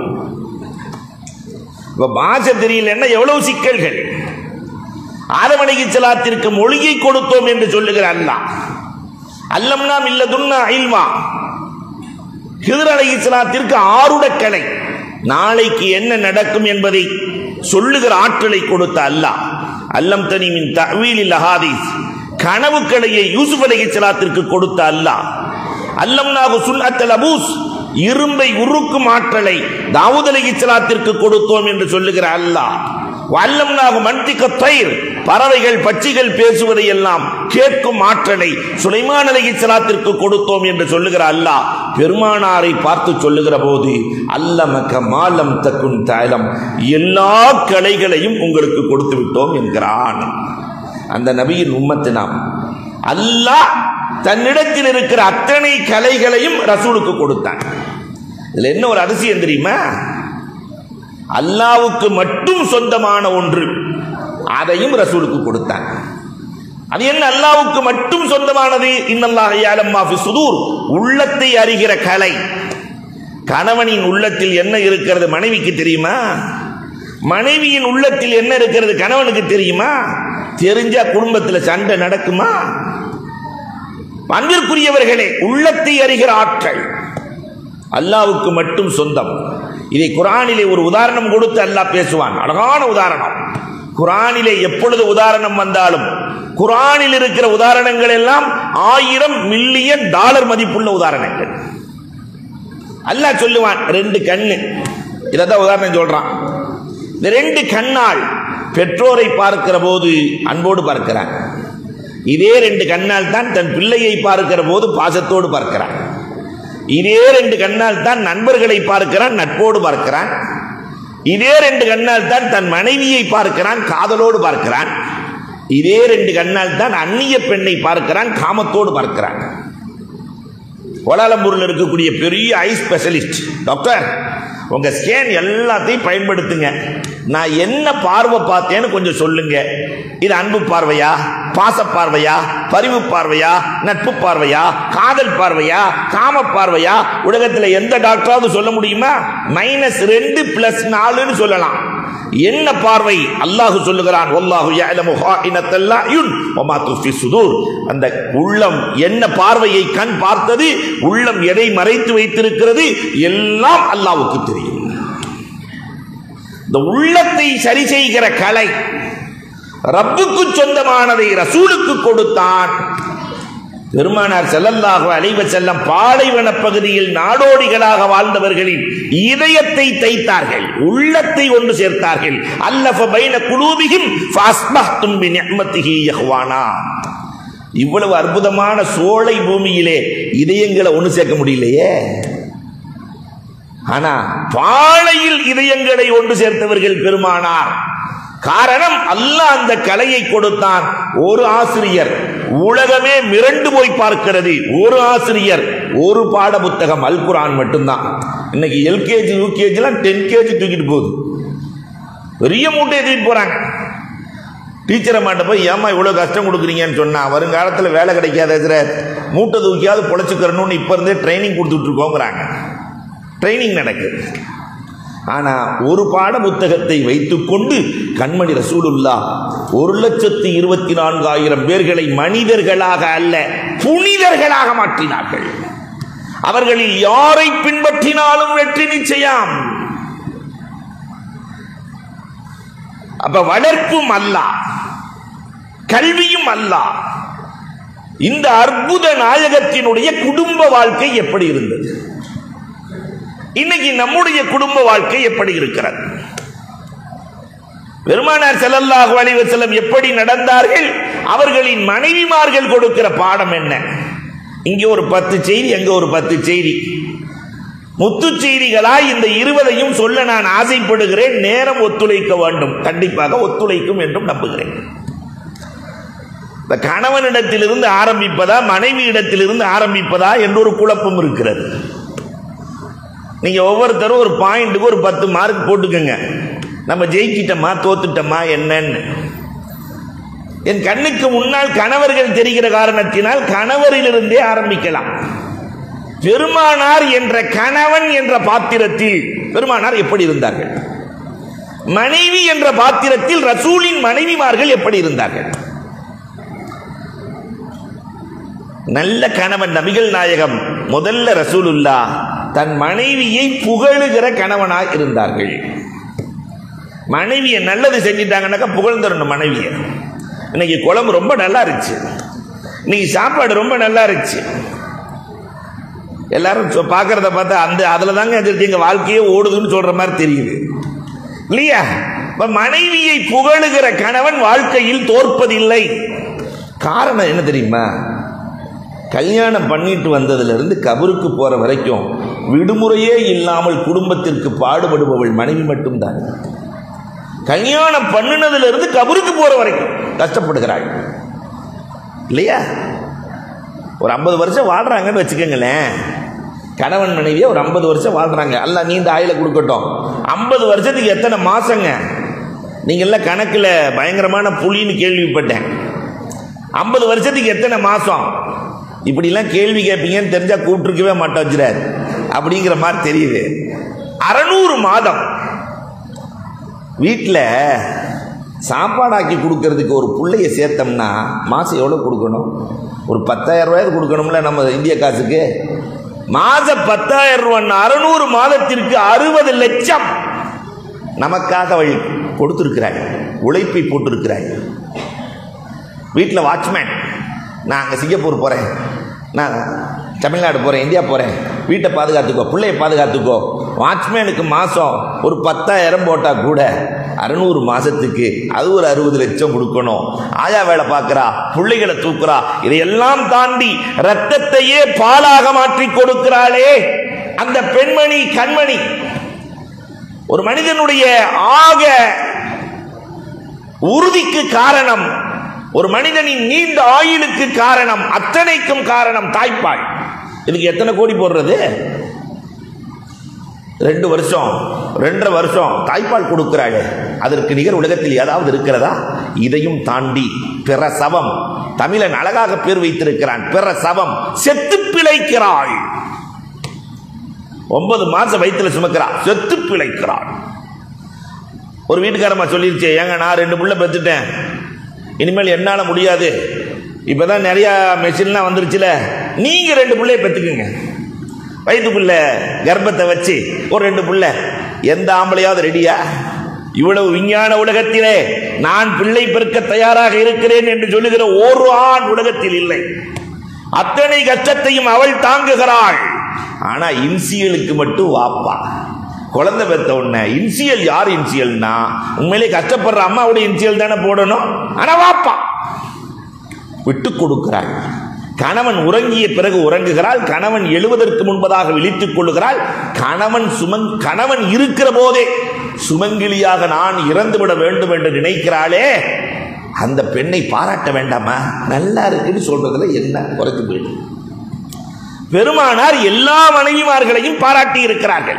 இப்ப பாஷை தெரியலன்னா எவ்வளவு சிக்கல்கள். ஆதம் அலைஹிஸ்ஸலாத்திற்கு மொழியை கொடுத்தோம் என்று சொல்லுகிற அல்லாஹ். அல்லம்னா மில்லதுன்னா இல்மா. ஹித்ர் அலைஹிஸ்ஸலாத்திற்கு ஆருட கலை, நாளைக்கு என்ன நடக்கும் என்பதை சொல்லுகிற ஆற்றலை கொடுத்த அல்லாஹ். அல்லம் தனி மின் தஅவீலில் அஹாதீஸ், கனவு கலையை யூசுப் அலைஹிஸ்ஸலாத்திற்கு கொடுத்த அல்லாஹ். அல்லம்னாஹு சுன்னத்தல் அபூஸ், இரும்பை உருக்கும் ஆற்றலை தாவூத் அலைஹிஸ்ஸலாத்திற்கு கொடுத்தோம் என்று சொல்லுகிற அல்லாஹ், வல்லம்னாகு மன்திக தயிர், பறவைகள் பட்சிகள் பேசுவதை எல்லாம் கேட்கும் ஆற்றலை சுலைமான் அலைஹிஸ்ஸலாத்திற்கு கொடுத்தோம் என்று சொல்லுகிற அல்லாஹ் பெருமானாரை பார்த்து சொல்லுகிற போது அல்லமக மாலம் தக்குன் தஅலம், எல்லா கலைகளையும் உங்களுக்கு கொடுத்து விட்டோம் என்கிறான். அந்த நபியின் உம்மத்து நாம். அல்லாஹ் தன்னிடத்தில் இருக்கிற அத்தனை கலைகளையும் ரசூலுக்கு கொடுத்தான். இதுல என்ன ஒரு அதிசயம் தெரியுமா? அல்லாஹ்வுக்கு மட்டும் சொந்தமான ஒன்று, அதையும் ரசூலுக்கு கொடுத்தான். அது என்ன அல்லாஹ்வுக்கு மட்டும் சொந்தமானது? இன்னல்லாஹ யஅலம் மா ஃபி சுதூர், உள்ளத்தை அறிகிற கலை. கணவனின் உள்ளத்தில் என்ன இருக்கிறது மனைவிக்கு தெரியுமா? மனைவியின் உள்ளத்தில் என்ன இருக்கிறது கணவனுக்கு தெரியுமா? தெரிஞ்சா குடும்பத்தில் சண்டை நடக்குமா? அன்பிற்குரியவர்களே, உள்ளத்தை அறிகிற ஆற்றல் அல்லாஹ்வுக்கு மட்டும் சொந்தம். இதை குர்ஆனிலே ஒரு உதாரணம் கொடுத்து அல்லாஹ் பேசுவான். அழகான உதாரணம். குர்ஆனிலே எப்பொழுது உதாரணம் வந்தாலும் குர்ஆனில் இருக்கிற உதாரணங்கள் எல்லாம் ஆயிரம் மில்லியன் டாலர் மதிப்புள்ள உதாரணங்கள். அல்லாஹ் சொல்லுவான், ரெண்டு கண்ணு, இதான் உதாரணம் சொல்றான். இந்த ரெண்டு கண்ணால் பெற்றோரை பார்க்கிற போது அன்போடு பார்க்கிறான். இதே ரெண்டு கண்ணால் தான் தன் பிள்ளையை பார்க்கிற போது பாசத்தோடு பார்க்கிறான். இதே ரெண்டு கண்ணால் தான் நண்பர்களை பார்க்கிறான், நட்போடு பார்க்கிறான். இதே ரெண்டு கண்ணால் தான் தன் மனைவியை பார்க்கிறான், காதலோடு பார்க்கிறான். இதே ரெண்டு கண்ணால் தான் அந்நிய பெண்ணை பார்க்கிறான், காமத்தோடு பார்க்கிறான். கோலாலம்பூரில் இருக்கக்கூடிய பெரிய ஐ ஸ்பெஷலிஸ்ட் டாக்டர், உங்க ஸ்கேன் எல்லாத்தையும் பயன்படுத்துங்க, நான் என்ன பார்வை பார்த்தேன்னு கொஞ்சம் சொல்லுங்க. இது அன்பு பார்வையா, பாச பார்வையா, பரிவு பார்வையா, நட்பு பார்வையா, காதல் பார்வையா, காம பார்வையா? உலகத்தில் எந்த டாக்டராவது சொல்ல முடியுமா? மைனஸ் ரெண்டு பிளஸ் நாலுன்னு சொல்லலாம். என்ன பார்வை? அல்லாஹ் சொல்லுகிறான், வல்லாஹு யஅலமு ஹாயினத்தல் அயுன் வமா துஃபி சுதூர். அந்த உள்ளம் என்ன பார்வையை கண் பார்த்தது, உள்ளம் எதை மறைத்து வைத்திருக்கிறது, எல்லாம் அல்லாஹ்வுக்கு தெரியும். இந்த உள்ளத்தை சரி செய்கிற கலை ரப்புக்கு சொந்தமானதை ரசூலுக்கு கொடுத்தான். பெருமானார் ஸல்லல்லாஹு அலைஹி வஸல்லம் பாலைவன பகுதியில் நாடோடிகளாக வாழ்ந்தவர்களின் இதயத்தை தைத்தார்கள், உள்ளத்தை ஒன்று சேர்த்தார்கள். அல்லஃப பைன குலூபிஹிம் ஃபஅஸ்பஹ்தும் பிநிஅமதிஹி இஹ்வானா. இவ்வளவு அற்புதமான சோலை பூமியிலே இதயங்களை ஒன்று சேர்க்க முடியலையே. ஆனா பாலையில் இதயங்களை ஒன்று சேர்த்தவர்கள் பெருமானார். காரணம், அல்லாஹ் அந்த கலையை கொடுத்தான். ஒரு ஆசிரியர், உலகமே மிரண்டு போய் பார்க்கிறது, ஒரு ஆசிரியர், ஒரு பாட புத்தகம் அல் குர்ஆன் மட்டும்தான். இன்னைக்கு எல்கேஜி யூகேஜி எல்லாம் டென் கேஜி தூக்கிட்டு போகுது, பெரிய மூட்டையை தூக்கிட்டு போறாங்க. டீச்சரை மாட்ட போய் ஏமா இவ்வளவு கஷ்டம் கொடுக்குறீங்கன்னு சொன்னா, வருங்காலத்தில் வேலை கிடைக்காத மூட்டை தூக்கியாவது பொழைச்சுக்கிறணும்னு இப்ப இருந்தே ட்ரைனிங் கொடுத்துட்டு இருக்கோங்கிறாங்க. ட்ரைனிங் நடக்குது. ஆனா ஒரு பாட புத்தகத்தை வைத்துக்கொண்டு கண்மணி ரசூலுல்லாஹ் ஒரு லட்சத்தி இருபத்தி நான்காயிரம் பேர்களை மனிதர்களாக அல்ல புனிதர்களாக மாற்றினார்கள். அவர்களில் யாரை பின்பற்றினாலும் வெற்றி நிச்சயம். அப்ப வளர்ப்பும் அல்லாஹ், கல்வியும் அல்லாஹ். இந்த அற்புத நாயகத்தினுடைய குடும்ப வாழ்க்கை எப்படி இருந்தது? இன்னைக்கு நம்முடைய குடும்ப வாழ்க்கை எப்படி இருக்கிறது? பெருமானார் ஸல்லல்லாஹு அலைஹி வஸல்லம் எப்படி நடந்தார்கள்? அவர்களின் மனைவிமார்கள் கொடுக்கிற பாடம் என்ன? இங்கே ஒரு பத்து செய்தி, அங்கே ஒரு பத்து செய்தி, முத்து செய்திகளாய் இந்த இருவதையும் சொல்ல நான் ஆசைப்படுகிறேன். நேரம் ஒத்துழைக்க வேண்டும், கண்டிப்பாக ஒத்துழைக்கும் என்றும் நம்புகிறேன். இந்த கணவனிடத்திலிருந்து ஆரம்பிப்பதா மனைவி இடத்திலிருந்து ஆரம்பிப்பதா என்று ஒரு குழப்பம் இருக்கிறது. நீங்க ஒவ்வொருத்தரும் ஒரு பாயிண்ட்டுக்கு ஒரு பத்து மார்க் போட்டுக்கோங்க. நம்ம ஜெயிச்சிட்டோமா தோத்துட்டோமா என்னன்னு. என் கண்ணுக்கு முன்னால் கணவர்கள் தெரிகிற காரணத்தினால் கணவரிலிருந்தே ஆரம்பிக்கலாம். பெருமானார் என்ற கணவன் என்ற பாத்திரத்தில் பெருமானார் எப்படி இருந்தார்கள்? மனைவி என்ற பாத்திரத்தில் ரசூலின் மனைவிமார்கள் எப்படி இருந்தார்கள்? நல்ல கணவன் நபிகள் நாயகம் முதல்ல ரசூலுல்லாஹ் தன் மனைவியை புகழுகிற கணவனாய் இருந்தார்கள். மனைவியை நல்லது செஞ்சிட்டாங்கன்னாக்கா புகழ்ந்துடணும் மனைவியை. இன்னைக்கு குழம்பு ரொம்ப நல்லா இருந்துச்சு, இன்னைக்கு சாப்பாடு ரொம்ப நல்லா இருந்துச்சு, எல்லாரும் பார்க்கறத பார்த்தா அந்த அதில் தாங்க எங்க வாழ்க்கையே ஓடுதுன்னு சொல்ற மாதிரி தெரியுது இல்லையா? மனைவியை புகழுகிற கணவன் வாழ்க்கையில் தோற்பதில்லை. காரணம் என்ன தெரியுமா? கல்யாணம் பண்ணிட்டு வந்ததுல இருந்து கபருக்கு போற வரைக்கும் விடுமுறையே இல்லாமல் குடும்பத்திற்கு பாடுபடுபவள் மனைவி மட்டும்தான். கல்யாணம் பண்ணினதுல இருந்து கபருக்கு போற வரைக்கும் கஷ்டப்படுகிறாள் இல்லையா? ஒரு ஐம்பது வருஷம் வாழ்றாங்கன்னு வச்சுக்கோங்களேன். கணவன் மனைவியை ஒரு ஐம்பது வருஷம் வாழ்றாங்க. அல்ல நீண்ட ஆயுள கொடுக்கட்டும். ஐம்பது வருஷத்துக்கு எத்தனை மாசங்க? நீங்கள்லாம் கணக்கில் பயங்கரமான புலின்னு கேள்விப்பட்டேன். ஐம்பது வருஷத்துக்கு எத்தனை மாசம்? இப்படிலாம் கேள்வி கேட்பீங்கன்னு தெரிஞ்சா கூப்பிட்டுருக்கவே மாட்டோம் வச்சுறாரு அப்படிங்கிற மாதிரி தெரியுது. அறுநூறு மாதம் வீட்டில் சாப்பாடாக்கி கொடுக்கறதுக்கு ஒரு பிள்ளைய சேர்த்தோம்னா மாசம் எவ்வளோ கொடுக்கணும்? ஒரு பத்தாயிரம் ரூபாய் கொடுக்கணும்ல நம்ம இந்திய காசுக்கு. மாசம் பத்தாயிரம் ரூபாய், அறுநூறு மாதத்திற்கு அறுபது லட்சம் நமக்காக வழி கொடுத்துருக்கிறாங்க, உழைப்பை போட்டிருக்கிறாங்க. வீட்டில் வாட்ச்மேன், நான் அங்கே சிங்கப்பூர் போகிறேன், நான் தமிழ்நாடு போகிறேன், இந்தியா போகிறேன், வீட்டை பாதுகாத்துக்கோ, பிள்ளையை பாதுகாத்துக்கோ. வாட்ச்மேனுக்கு மாதம் ஒரு பத்தாயிரம் போட்டால் கூட அறுநூறு மாதத்துக்கு அது ஒரு அறுபது லட்சம் கொடுக்கணும். ஆயா வேலை பார்க்குறா, பிள்ளைகளை தூக்குறா, இதையெல்லாம் தாண்டி ரத்தத்தையே பாலாக மாற்றி கொடுக்கிறாளே அந்த பெண்மணி, கண்மணி. ஒரு மனிதனுடைய ஆக உறுதிக்கு காரணம், ஒரு மனிதனின் நீண்ட ஆயுளுக்கு காரணம், அத்தனைக்கும் காரணம் தாய்ப்பால். இதுக்கு எத்தனை கோடி போடுறது? ரெண்டு வருஷம் ரெண்டரை வருஷம் தாய்ப்பால் கொடுக்கிறாள். அதற்கு நிகர் உலகத்தில் ஏதாவது இருக்கிறதா? இதையும் தாண்டி பிரசவம். தமிழன் அழகாக பேர் வைத்திருக்கிறான், பிரசவம். செத்து பிழைக்கிறாள். ஒன்பது மாசம் வயிற்றுல சுமக்கிறா, செத்து பிழைக்கிறாள். ஒரு வீட்டுக்காரமா சொல்லிருச்சே, ஏங்க நான் ரெண்டு புள்ள பெற்றுட்டேன், இனிமேல் என்னால முடியாது, இப்பதான் நிறைய மெஷின்லாம் வந்துருச்சுல, நீங்க ரெண்டு பிள்ளைய பெற்றுக்குங்க. வயிற்றுக்குள்ள கர்ப்பத்தை வச்சு ஒரு ரெண்டு புள்ள. எந்த ஆம்பளையாவது ரெடியா? இவ்வளவு விஞ்ஞான உலகத்திலே நான் பிள்ளை பெருக்க தயாராக இருக்கிறேன் என்று சொல்லுகிற ஒரு ஆண் உலகத்தில் இல்லை. அத்தனை கஷ்டத்தையும் அவள் தாங்குகிறாள். ஆனா இன்சியலுக்கு மட்டும் வாப்பா குழந்தை பெற்ற உடனே இன்சியல். யார் இன்சியல்னா உண்மையிலே கஷ்டப்படுற அம்மாவுடைய இன்சியல் தானே போடணும். ஆனா வாப்பா விட்டு கொடுக்கிறாள். கணவன் உறங்கிய பிறகு உறங்குகிறாள். கணவன் எழுவதற்கு முன்பதாக விழித்துக் கொள்ளுகிறாள். கணவன் சுமங் கணவன் இருக்கிற போதே சுமங்கிலியாக நான் இறந்துவிட வேண்டும் என்று நினைக்கிறாளே, அந்த பெண்ணை பாராட்ட வேண்டாமா? நல்லா இருக்குன்னு சொல்றதுல என்ன குறைத்து போயிடும்? பெருமானார் எல்லா மனைவிமார்களையும் பாராட்டி இருக்கிறார்கள்.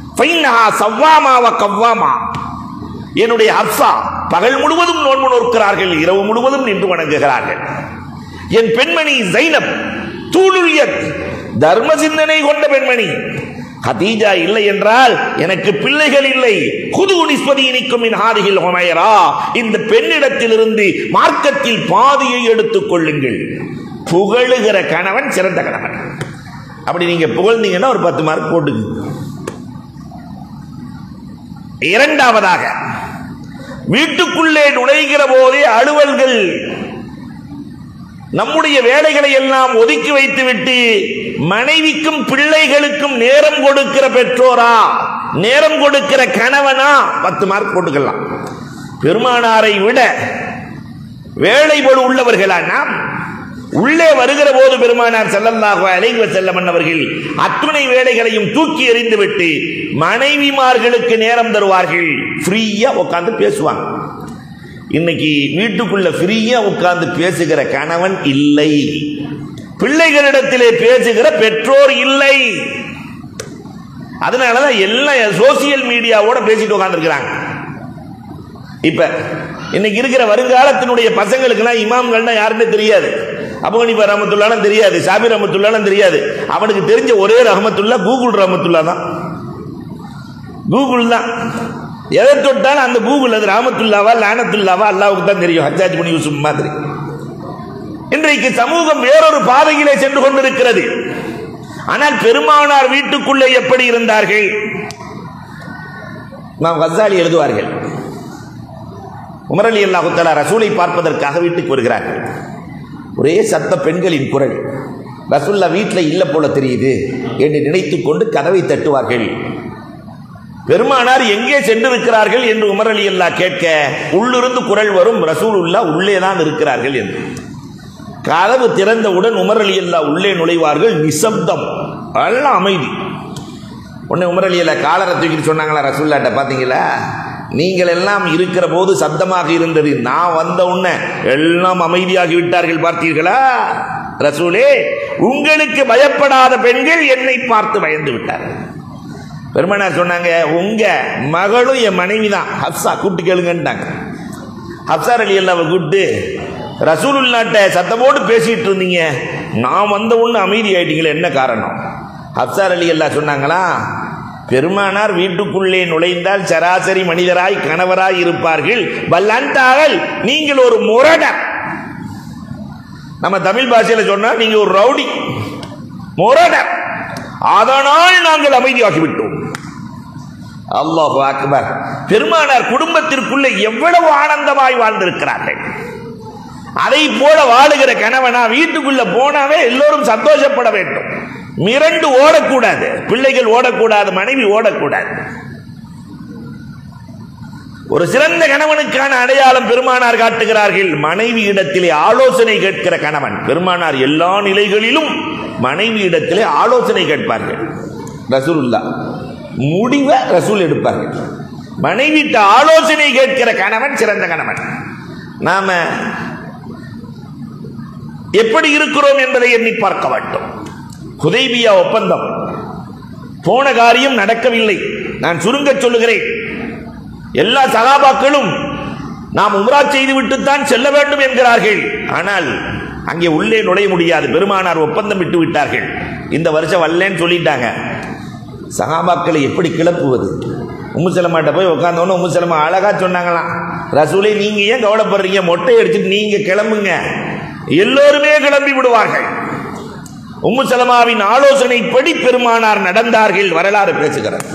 என்னுடைய ஹப்ஸா பகல் முழுவதும் நோன்பு நோக்கிறார்கள், இரவு முழுவதும் நின்று வணங்குகிறார்கள். என் பெண்மணி ஜைனப் தூளுயத் தர்ம சிந்தனை கொண்ட பெண்மணி. ஹதீஜா இல்லை என்றால் எனக்கு பிள்ளைகள் இல்லை. குது நிஸ்பதி இனிக்கும் மின் ஹாதிஹில் ஹுமைரா. இந்த பெண்ணிடத்திலிருந்து மார்க்கத்தில் பாதியை எடுத்துக் கொள்ளுங்கள். புகழுகிற கணவன் சிறந்த கணவன். அப்படி நீங்க புகழ்ந்தீங்கன்னா ஒரு பத்து மார்க் போட்டுங்க. இரண்டாவதாக, வீட்டுக்குள்ளே நுழைகிற போதே அலுவல்கள், நம்முடைய வேலைகளை எல்லாம் ஒதுக்கி வைத்துவிட்டு மனைவிக்கும் பிள்ளைகளுக்கும் நேரம் கொடுக்கிற பெற்றோரா, நேரம் கொடுக்கிற கணவனா, பத்து மார்க் போட்டுக்கலாம். பெருமானாரை விட வேலை போல உள்ளவர்களா நாம்? உள்ளே வருகிற போது பெருமானார் ஸல்லல்லாஹு அலைஹி வஸல்லம் அவர்கள் அத்துணை வேலைகளையும் தூக்கி எறிந்துவிட்டு மனைவிமார்களுக்கு நேரம் தருவார்கள். ஃப்ரீயா உட்கார்ந்து பேசுவாங்க. இன்னைக்கு வீட்டுக்குள்ள ஃப்ரீயா உட்கார்ந்து பேசுகிற கணவன் இல்லை, பிள்ளைகளிடத்திலே பேசுகிற பெற்றோர் இல்லை. அதனாலதான் எல்லாம் சோசியல் மீடியாவோட பேசிட்டு உட்கார்ந்துருக்கிறாங்க. இப்ப இன்னைக்கு இருக்கிற வருங்காலத்தினுடைய பசங்களுக்குலாம் இமாம்கள்னா யாருன்னு தெரியாது. அபூ ஹனீஃபா ரஹ்மத்துல்லாஹ் தெரியாது, ஷாஃபி ரஹ்மத்துல்லாஹ் தெரியாது. அவனுக்கு தெரிஞ்ச ஒரே ரஹ்மத்துல்லாஹ் கூகுள் ரஹ்மத்துல்லாஹ் தான். கூகுள் தான் எதை தொட்டாலும் அந்த கூகுள் அது ரஹ்மத்துல்லாவா லானத்துல்லாவா அல்லாஹ்வுக்கு தான் தெரியும். ஹஜ்ஜாஜ் பின் யூசுப் மாதிரி. இன்றைக்கு சமூகம் வேறொரு பாதையிலே சென்று கொண்டிருக்கிறது. ஆனால் பெருமானார் வீட்டுக்குள்ளே எப்படி இருந்தார்கள்? நாம் கஸாலி எழுதுவார்கள், உமர் ரலியல்லாஹு தஆலா ரசூலை பார்ப்பதற்காக வீட்டுக்கு வருகிறார்கள். ஒரே சத்த பெண்களின் குரல். ரசூல்லா வீட்டில் இல்லை போல தெரியுது என்று நினைத்து கொண்டு கதவை தட்டுவார்கள். பெருமானார் எங்கே சென்றிருக்கிறார்கள் என்று உமர் ரலியல்லாஹு கேட்க உள்ளிருந்து குரல் வரும், ரசூலுல்லா உள்ளே தான் இருக்கிறார்கள் என்று. கதவு திறந்தவுடன் உமர் ரலியல்லாஹு உள்ளே நுழைவார்கள். நிசப்தம், நல்ல அமைதி. உடனே உமர் ரலியல்லாஹு காலரை தூக்கிட்டு சொன்னாங்களா ரசூலுல்லாஹ்ட்ட, பார்த்தீங்களா நீங்கள் எல்லாம் இருக்கிற போது சப்தமாக இருந்தது, நான் வந்த உடனே எல்லாம் அமைதியாகி விட்டார்கள் பார்த்தீர்களா? ரசூலே, உங்களுக்கு பயப்படாத பெண்கள் என்னை பார்த்து பயந்து விட்டார்கள். பெருமானார் சொன்னாங்க, உங்க மகளும் என் மனைவி தான், ஹப்சா கூப்பிட்டு கேளுங்கன்ட்டாங்க. ஹப்சா ரலியல்லாஹு கூப்பிட்டு, ரசூலுல்லாஹ்ட்ட சத்தமோடு பேசிட்டு இருந்தீங்க, நான் வந்த உடனே அமைதி ஆயிட்டீங்களே, என்ன காரணம்? ஹப்சா ரலியல்லாஹு சொன்னாங்களா, பெருமானார் வீட்டுக்குள்ளே நுழைந்தால் சராசரி மனிதராய் கணவராய் இருப்பார்கள், வல்லன்றார்கள் நீங்கள் ஒரு முரடர். நம்ம தமிழ் பாஷையில சொன்னா நீங்க ஒரு ரவுடி, முரடர், அதனால் நாங்கள் அமைதியாகிவிட்டோம். அல்லாஹு அக்பர். பெருமானார் குடும்பத்திற்குள்ளே எவ்வளவு ஆனந்தமாய் வாழ்ந்திருக்கிறார்கள். அதை போல வாழுகிற கணவனா வீட்டுக்குள்ள போனாவே எல்லோரும் சந்தோஷப்பட வேண்டும். மிரண்டு ஓடக்கூடாது, பிள்ளைகள் ஓடக்கூடாது, மனைவி ஓடக்கூடாது. ஒரு சிறந்த கணவனுக்கான அடையாளம் பெருமானார் காட்டுகிறார்கள். மனைவி இடத்திலே ஆலோசனை கேட்கிற கணவன். பெருமானார் எல்லா நிலைகளிலும் மனைவி இடத்திலே ஆலோசனை கேட்பார்கள். ரசூலுல்லாஹ் முடிவை ரசூல் எடுப்பார்கள். மனைவிட்ட ஆலோசனை கேட்கிற கணவன் சிறந்த கணவன். நாம எப்படி இருக்கிறோம் என்பதை எண்ணி பார்க்க வேண்டும். ஹுதைபியா ஒப்பந்தம் போன காரியம் நடக்கவில்லை. நான் சுருங்க சொல்லுகிறேன், எல்லா சகாபாக்களும் நாம் உம்ரா செய்துவிட்டுத்தான் செல்ல வேண்டும் என்கிறார்கள். ஆனால் அங்கே உள்ளே நுழைய முடியாது, பெருமானார் ஒப்பந்தம் விட்டு விட்டார்கள். இந்த வருஷம் வரலன்னு சொல்லிட்டாங்க. சகாபாக்களை எப்படி கிளப்புவது? உம்மு சலமாட்ட போய் உட்கார்ந்தோன்னு உம்மு சலமா அழகா சொன்னாங்களாம், ரசூலே நீங்க ஏன் கவலைப்படுறீங்க, மொட்டை அடிச்சுட்டு நீங்க கிளம்புங்க. எல்லோருமே கிளம்பி விடுவார்கள். உம்மு சலமாவின் ஆலோசனைப்படி பெருமானார் நடந்தார்கள், வரலாறு பேசுகிறார்.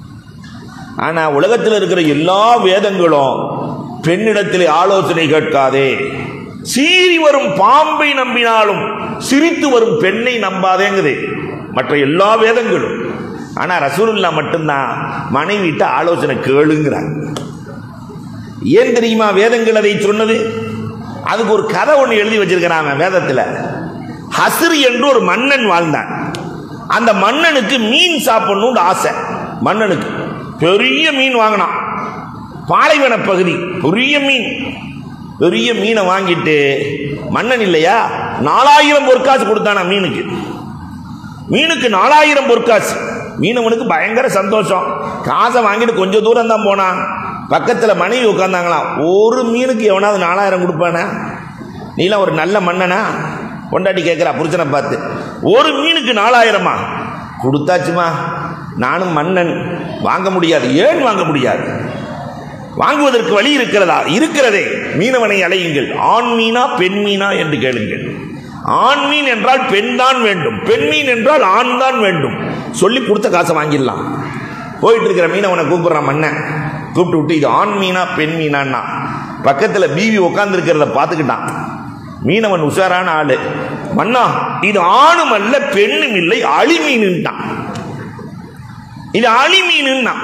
ஆனா உலகத்தில் இருக்கிற எல்லா வேதங்களும் பெண்ணிடத்தில் ஆலோசனை கேட்காதே, சீறி வரும் பாம்பை நம்பினாலும் சிரித்து வரும் பெண்ணை நம்பாதேங்குது மற்ற எல்லா வேதங்களும். ஆனா ரசூலுல்லாஹ் மட்டும்தான் மனைவிட்ட ஆலோசனை கேளுங்கிறாங்க. ஏன் தெரியுமா வேதங்கள் அதை சொன்னது? அதுக்கு ஒரு கதை ஒன்று எழுதி வச்சிருக்கிறாங்க வேதத்துல. ஹஸ்ரி என்று ஒரு மன்னன் வாழ்ந்தான். அந்த மன்னனுக்கு மீன் சாப்பிடணும்னு ஆசை. மன்னனுக்கு பெரிய மீன் வாங்கினான், பாலைவன பகுதி, பெரிய மீன். பெரிய மீனை வாங்கிட்டு மன்னன் இல்லையா, நாலாயிரம் பொற்காசு கொடுத்தானா மீனுக்கு. மீனுக்கு நாலாயிரம் பொற்காசு. மீனவனுக்கு பயங்கர சந்தோஷம். காசை வாங்கிட்டு கொஞ்சம் தூரம் தான் போனான். பக்கத்துல மனைவி உட்கார்ந்தாங்களாம். ஒரு மீனுக்கு எவனாவது நாலாயிரம் கொடுப்பானா? நீலாம் ஒரு நல்ல மன்னனா? பொண்டாட்டி கேட்கிறா புருஷனை பார்த்து, ஒரு மீனுக்கு நாலாயிரமா? கொடுத்தாச்சுமா, நானும் மன்னன், வாங்க முடியாது. ஏன் வாங்க முடியாது? வாங்குவதற்கு வழி இருக்கிறதா? இருக்கிறதே. மீனவனை அழையுங்கள். ஆண் மீனா பெண் மீனா என்று கேளுங்கள். ஆண் மீன் என்றால் பெண் தான் வேண்டும், பெண் மீன் என்றால் ஆண் தான் வேண்டும். சொல்லி கொடுத்த காசை வாங்கிடலாம். போயிட்டு இருக்கிற மீனவனை கூப்பிடுறான் மன்னன். கூப்பிட்டு விட்டு, இது ஆண் மீனா பெண் மீனான்னா பக்கத்துல பீவி உட்கார்ந்து இருக்கிறத பார்த்துக்கிட்டான். மீனவன் உஷாரான ஆளு. மன்னா, இது ஆணும் அல்ல பெண்ணும் இல்லை, அழிமீனுட்டான். இது அழிமீனுன்னா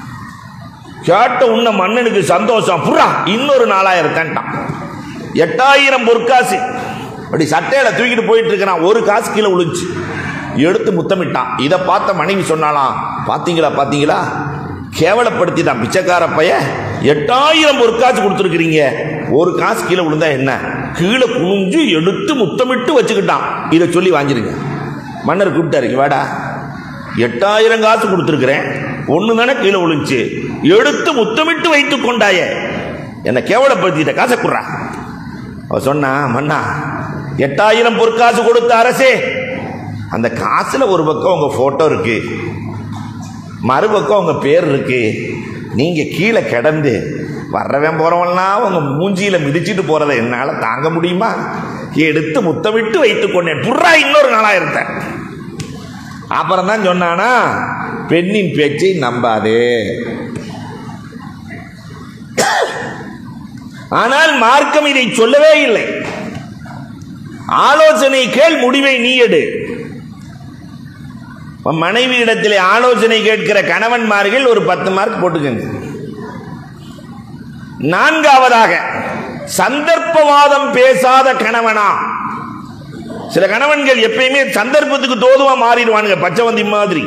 கேட்ட உன்ன மன்னனுக்கு சந்தோஷம். புறா இன்னொரு நாலாயிரம் தான்ட்டான். எட்டாயிரம் பொற்காசு. அப்படி சட்டையில தூக்கிட்டு போயிட்டு இருக்கிறான். ஒரு காசு கீழே விழுந்துச்சு. எடுத்து முத்தமிட்டான். இதை பார்த்த மனைவி சொன்னாலாம், பாத்தீங்களா பாத்தீங்களா, கேவலப்படுத்திட்டான் பிச்சைக்கார பைய. எட்டாயிரம் பொற்காசு கொடுத்துருக்கிறீங்க, ஒரு காசு கீழே விழுந்தா என்ன? கீழே குனிஞ்சு எடுத்து முத்தமிட்டு வச்சுக்கிட்டான். இதை சொல்லி வாங்கிருங்க. மன்னர் கூப்பிட்டாரு, வாடா, எட்டாயிரம் காசு கொடுத்துருக்கிறேன், ஒண்ணு தானே கீழே விழுந்துச்சு, எடுத்து முத்தமிட்டு வைத்துக் கொண்டாய, என்ன கேவலப்படுத்திட்ட, காசை குடுறா. அவ சொன்னா, மன்னா, எட்டாயிரம் பொற்காசு கொடுத்த அரசே, அந்த காசுல ஒரு பக்கம் உங்க போட்டோ இருக்கு, மறுபக்கம் உங்க பேர் இருக்கு. நீங்க கீழே கிடந்து வர்றவன் போறவன்லாம் உங்க மூஞ்சியில மிதிச்சிட்டு போறதை என்னால தாங்க முடியுமா? எடுத்து முத்தமிட்டு வைத்துக் கொண்டேன். புறா இன்னொரு நாளாயிருந்த. அப்புறம் தான் சொன்னானா, பெண்ணின் பேச்சை நம்பாதே. ஆனால் மார்க்கம் இதை சொல்லவே இல்லை. ஆலோசனை கேள், முடிவை நீ எடு. மனைவி இடத்திலே ஆலோசனை கேட்கிற கணவன்மார்கள் ஒரு பத்து மார்க் போட்டுக்கங்க. நான்காவதாக சந்தர்ப்பவாதம் பேசாத கணவனா. சில கணவன்கள் எப்பயுமே சந்தர்ப்பத்துக்கு தோதுவா மாறிடுவானுங்க, பச்சைவந்தி மாதிரி.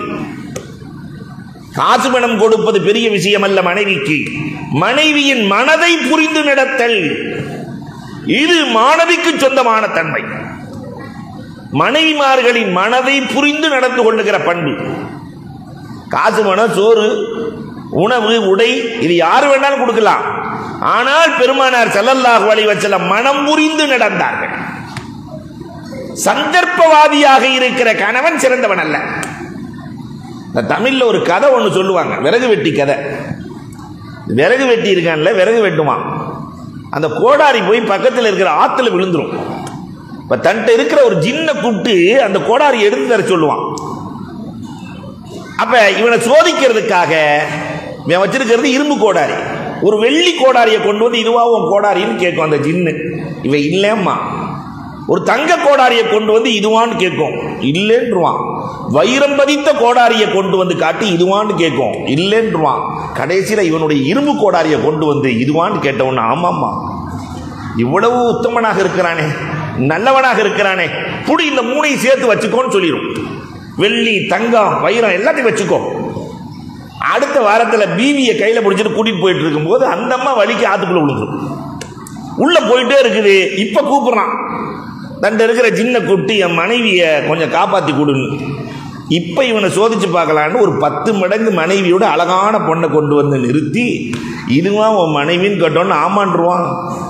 காசு பணம் கொடுப்பது பெரிய விஷயம் அல்ல மனைவிக்கு. மனைவியின் மனதை புரிந்து நடத்தல், இது மாணவிக்கு சொந்தமான தன்மை. மனைவிமார்களின் மனதை புரிந்து நடந்து கொள்ளுகிற பண்பு. காசு பணம், சோறு, உணவு, உடை, இது யாரு வேணாலும் கொடுக்கலாம். ஆனால் பெருமானார் ஸல்லல்லாஹு அலைஹி வஸல்லம் மனம் புரிந்து நடந்தார்கள். சந்தர்ப்பவாதியாக இருக்கிற கணவன் சிறந்தவன் அல்ல. இந்த தமிழ்ல ஒரு கதை ஒன்று சொல்லுவாங்க, விறகு வெட்டி கதை. விறகு வெட்டி இருக்கான்ல, விறகு வெட்டுவான். அந்த கோடாரி போய் பக்கத்தில் இருக்கிற ஆத்துல விழுந்துரும். இப்ப தன்ட்ட இருக்கிற ஒரு ஜின்ன கூப்பிட்டு அந்த கோடாரி எடுத்து தர சொல்லுவான். அப்ப இவனை சோதிக்கிறதுக்காக இவன் வச்சிருக்கிறது இரும்பு கோடாரி. ஒரு வெள்ளி கோடாரியை கொண்டு வந்து இதுவா உன் கோடாரின்னு கேட்கும் அந்த ஜின்னு. இவன் இல்லையம்மா. ஒரு தங்க கோடாரியை கொண்டு வந்து இதுவான்னு கேட்கும், இல்லைன்றுவான். வைரம் பதித்த கோடாரியை கொண்டு வந்து காட்டி இதுவான்னு கேட்கும், இல்லைன்றுவான். கடைசியில் இவனுடைய இரும்பு கோடாரியை கொண்டு வந்து இதுவான்னு கேட்டவன், ஆமாம்மா இவ்வளவு உத்தமனாக இருக்கிறானே, நல்லவனாக இருக்கிறானே, புடி இந்த மூணையும் சேர்த்து வச்சுக்கோன்னு சொல்லிடும். வெள்ளி, தங்கம், வைரம் எல்லாத்தையும் வச்சுக்கோ. அடுத்த வாரத்தில் பீவியை கையில் பிடிச்சிட்டு கூட்டிட்டு போயிட்டு இருக்கும்போது அந்த அம்மா வலிக்கு ஆத்துக்குள்ள விழுந்துடும். உள்ள போயிட்டே இருக்குது. இப்ப கூப்பிடுறான், தண்ட இருக்கிற சின்ன குட்டி என் மனைவியை கொஞ்சம் காப்பாற்றி கொடுன்னு. இப்போ இவனை சோதிச்சு பார்க்கலான்னு ஒரு பத்து மடங்கு மனைவியோட அழகான பொண்ணை கொண்டு வந்து நிறுத்தி இதுவா உன் மனைவின்னு கேட்டோன்னு ஆமான்றுவான்.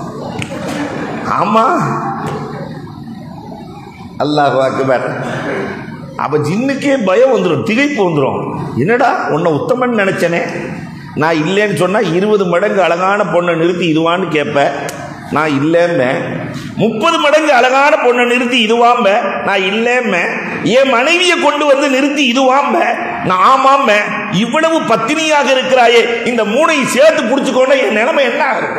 ஆமா, அல்லாஹ் அக்பர். அப்ப ஜின்னுக்கே பயம் வந்துடும், திகைப்பு வந்துடும். என்னடா உன்னை உத்தமன் நினைச்சனே, நான் இல்லைன்னு சொன்னா இருபது மடங்கு அழகான பொண்ணை நிறுத்தி இதுவான்னு கேட்ப, நான் இல்லைம்ம. முப்பது மடங்கு அழகான பொண்ணை நிறுத்தி இதுவாம்ப, நான் இல்லைம்ம. என் மனைவியை கொண்டு வந்து நிறுத்தி இதுவாம்ப, நான் ஆமாம்ம. இவ்வளவு பத்தினியாக இருக்கிறாயே, இந்த மூனை சேர்த்து பிடிச்சுக்கொண்ட என் நிலைமை என்ன ஆகுது?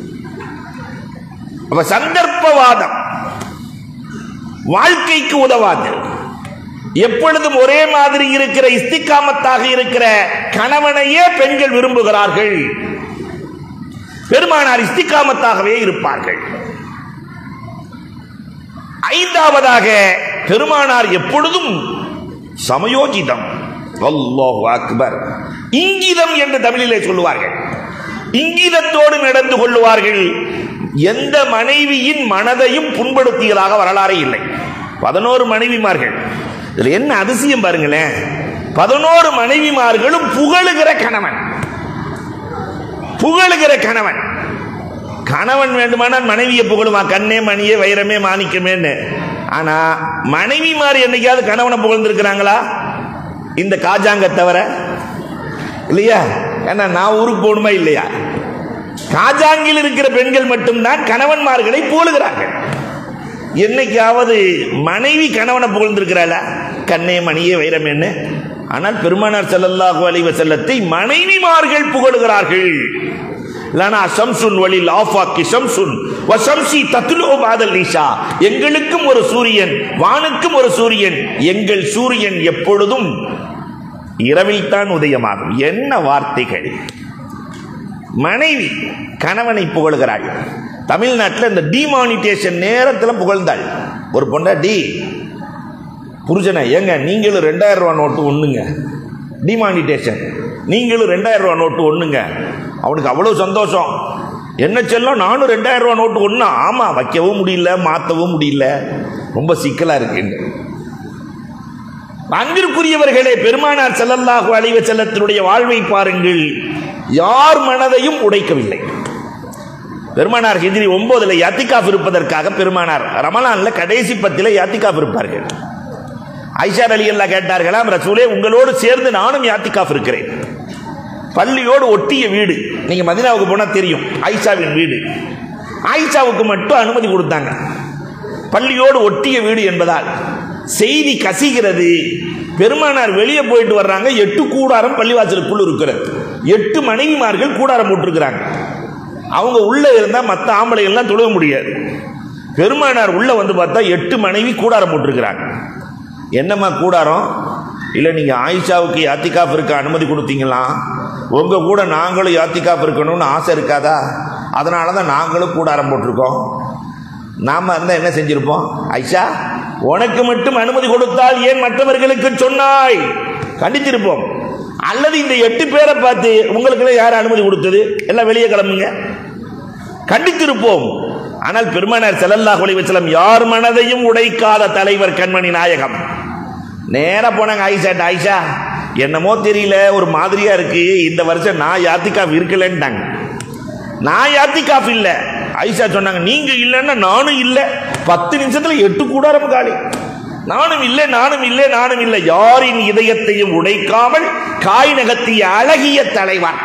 அப்ப சந்தர்ப்பவாதம் வாழ்க்கைக்கு உதவாது. எப்பொழுதும் ஒரே மாதிரி இருக்கிற இஸ்திகாமத்தாக இருக்கிற கணவனையே பெண்கள் விரும்புகிறார்கள். பெருமானார் இஸ்திகாமத்தாகவே இருப்பார்கள். ஐந்தாவதாக பெருமானார் எப்பொழுதும் சமயோஜிதம், அல்லாஹு அக்பர், இங்கிதம் என்று தமிழிலே சொல்லுவார்கள். இங்கிதத்தோடு நடந்து கொள்ளுவார்கள். எந்த மனைவியின் மனதையும் புண்படுத்தியதாக வரலாறே இல்லை. பதினோரு மனைவிமார்கள். இதுல என்ன அதிசயம் பாருங்களேன், பதினோரு மனைவிமார்களும் புகழுகிற கணவன். புகழுகிற கணவன். கணவன் வேண்டுமானால் மனைவியை புகழுமா, கண்ணே மணியே வைரமே மாணிக்கமேன்னு. ஆனா மனைவிமார் என்னைக்காவது கணவனை புகழ்ந்திருக்கிறாங்களா? இந்த காஜாங்க தவிர இல்லையா? ஏன்னா நான் ஊருக்கு போகணுமா இல்லையா? காஜாங்கில் இருக்கிற பெண்கள் மட்டும்தான் கணவன்மார்களை புகழுகிறார்கள். என்னைக்காவது மனைவி கணவனை புகழ்ந்திருக்கிறாளா? கண்ணே மணியே வைரமேன்னு. ஆனால் பெருமானார் ஸல்லல்லாஹு அலைஹி வஸல்லத்தை மனைவிமார்கள் புகழுகிறார்கள். லனா ஷம்சுன் வலில் ஆஃபாக்கி ஷம்சுன் வ ஷம்சி தத்லு பாதல் இஷா. எங்களுக்கும் ஒரு சூரியன், வானுக்கும் ஒரு சூரியன். எங்கள் சூரியன் எப்பொழுதும் இரவில் தான் உதயமாகும். என்ன வார்த்தைகள்! மனைவி கணவனை புகழுகிறாள். தமிழ்நாட்டில் இந்த டிமானிட்டேஷன் நேரத்தில் புகழ்ந்தாள் ஒரு பொண்ணா. டி புருஷனை, ஏங்க நீங்களும் ரெண்டாயிரம் ரூபா நோட்டு ஒண்ணுங்க, டிமானிட்டேஷன், நீங்களும் ரெண்டாயிரம் ரூபா நோட்டு ஒண்ணுங்க. அவனுக்கு அவ்வளவு சந்தோஷம். என்ன செல்லம், நானும் ரெண்டாயிரம் ரூபா நோட்டு ஒண்ணா? ஆமா, வைக்கவும் முடியல, மாற்றவும் முடியல, ரொம்ப சிக்கலா இருக்கு. அன்பிற்குரியவர்களே, பெருமானார் ஸல்லல்லாஹு அலைஹி வஸல்லத்தினுடைய வாழ்வை பாருங்கள். யார் மனதையும் உடைக்கவில்லை. பெருமானார் ஹிஜ்ரி ஒன்பதுல யாத்திகாஃப் இருப்பதற்காக பெருமானார் ரமலான்ல கடைசி பத்தில யாத்திகாஃப் இருப்பார்கள். ஆயிஷா ரலியல்லாஹு கேட்டார்களாம், ரசூலே உங்களோடு சேர்ந்து நானும் யாத்திகாஃப் இருக்கிறேன். பள்ளியோடு ஒட்டிய வீடு, நீங்க மதீனாவுக்கு போனா தெரியும், ஆயிஷாவின் வீடு. ஆயிஷாவுக்கு மட்டும் அனுமதி கொடுத்தாங்க, பள்ளியோடு ஒட்டிய வீடு என்பதால். செய்தி கசிகிறது. பெருமானார் வெளியே போயிட்டு வர்றாங்க, எட்டு கூடாரம் பள்ளிவாசலுக்குள் இருக்கிறது. எட்டு மனைவிமார்கள் கூடாரம் போட்டிருக்கிறாங்க. அவங்க உள்ள இருந்தா மற்ற ஆம்பளைகள்லாம் தொழுக முடியாது. பெருமானார் உள்ள வந்து பார்த்தா எட்டு மனைவி கூடாரம் போட்டிருக்கிறாங்க. என்னம்மா கூடாரம்? இல்லை நீங்கள் ஆயிஷாவுக்கு யாத்திகாஃப் இருக்க அனுமதி கொடுத்தீங்களா? உங்கள் கூட நாங்களும் யாத்திகாஃப் இருக்கணும்னு ஆசை இருக்காதா? அதனால தான் நாங்களும் கூடாரம் போட்டிருக்கோம். நாம் இருந்தால் என்ன செஞ்சிருப்போம்? ஐஷா, உனக்கு மட்டும் அனுமதி கொடுத்தால் ஏன் மற்றவர்களுக்கு சொன்னாய்? கண்டித்திருப்போம். அல்லது இந்த எட்டு பேரை பார்த்து உங்களுக்கு யார் அனுமதி கொடுத்தது, எல்லாம் வெளியே கிளம்புங்க, கண்டித்திருப்போம். ஆனால் பெருமானார் ஸல்லல்லாஹு அலைஹி வஸல்லம் யார் மனதையும் உடைக்காத தலைவர், கண்மணி நாயகம். நேரா போனாங்க ஆயிஷாட்ட. ஆயிஷா, என்னமோ தெரியல, ஒரு மாதிரியா இருக்கு, இந்த வருஷம் நான் யாத்திகாஃப் இருக்கலன்ட்டாங்க. நான் யாத்திகாஃப் இல்லை. ஆயிஷா சொன்னாங்க, நீங்க இல்லைன்னா நானும் இல்லை. பத்து நிமிஷத்துல எட்டு கூடாரம் காலி. நானும் இல்லை, நானும் இல்லை, நானும் இல்லை. யாரின் இதயத்தையும் உடைக்காமல் காய் நகர்த்திய அழகிய தலைவர்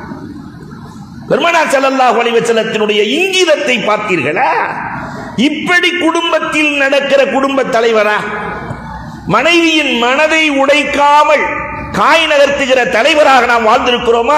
பெருமானார் ஸல்லல்லாஹு அலைஹி வஸல்லத்தினுடைய இங்கிதத்தை பார்த்தீர்களா? இப்படி குடும்பத்தில் நடக்கிற குடும்ப தலைவரா? மனைவியின் மனதை உடைக்காமல் காய் நகர்த்துகிற தலைவராக நாம் வாழ்ந்திருக்கிறோமா?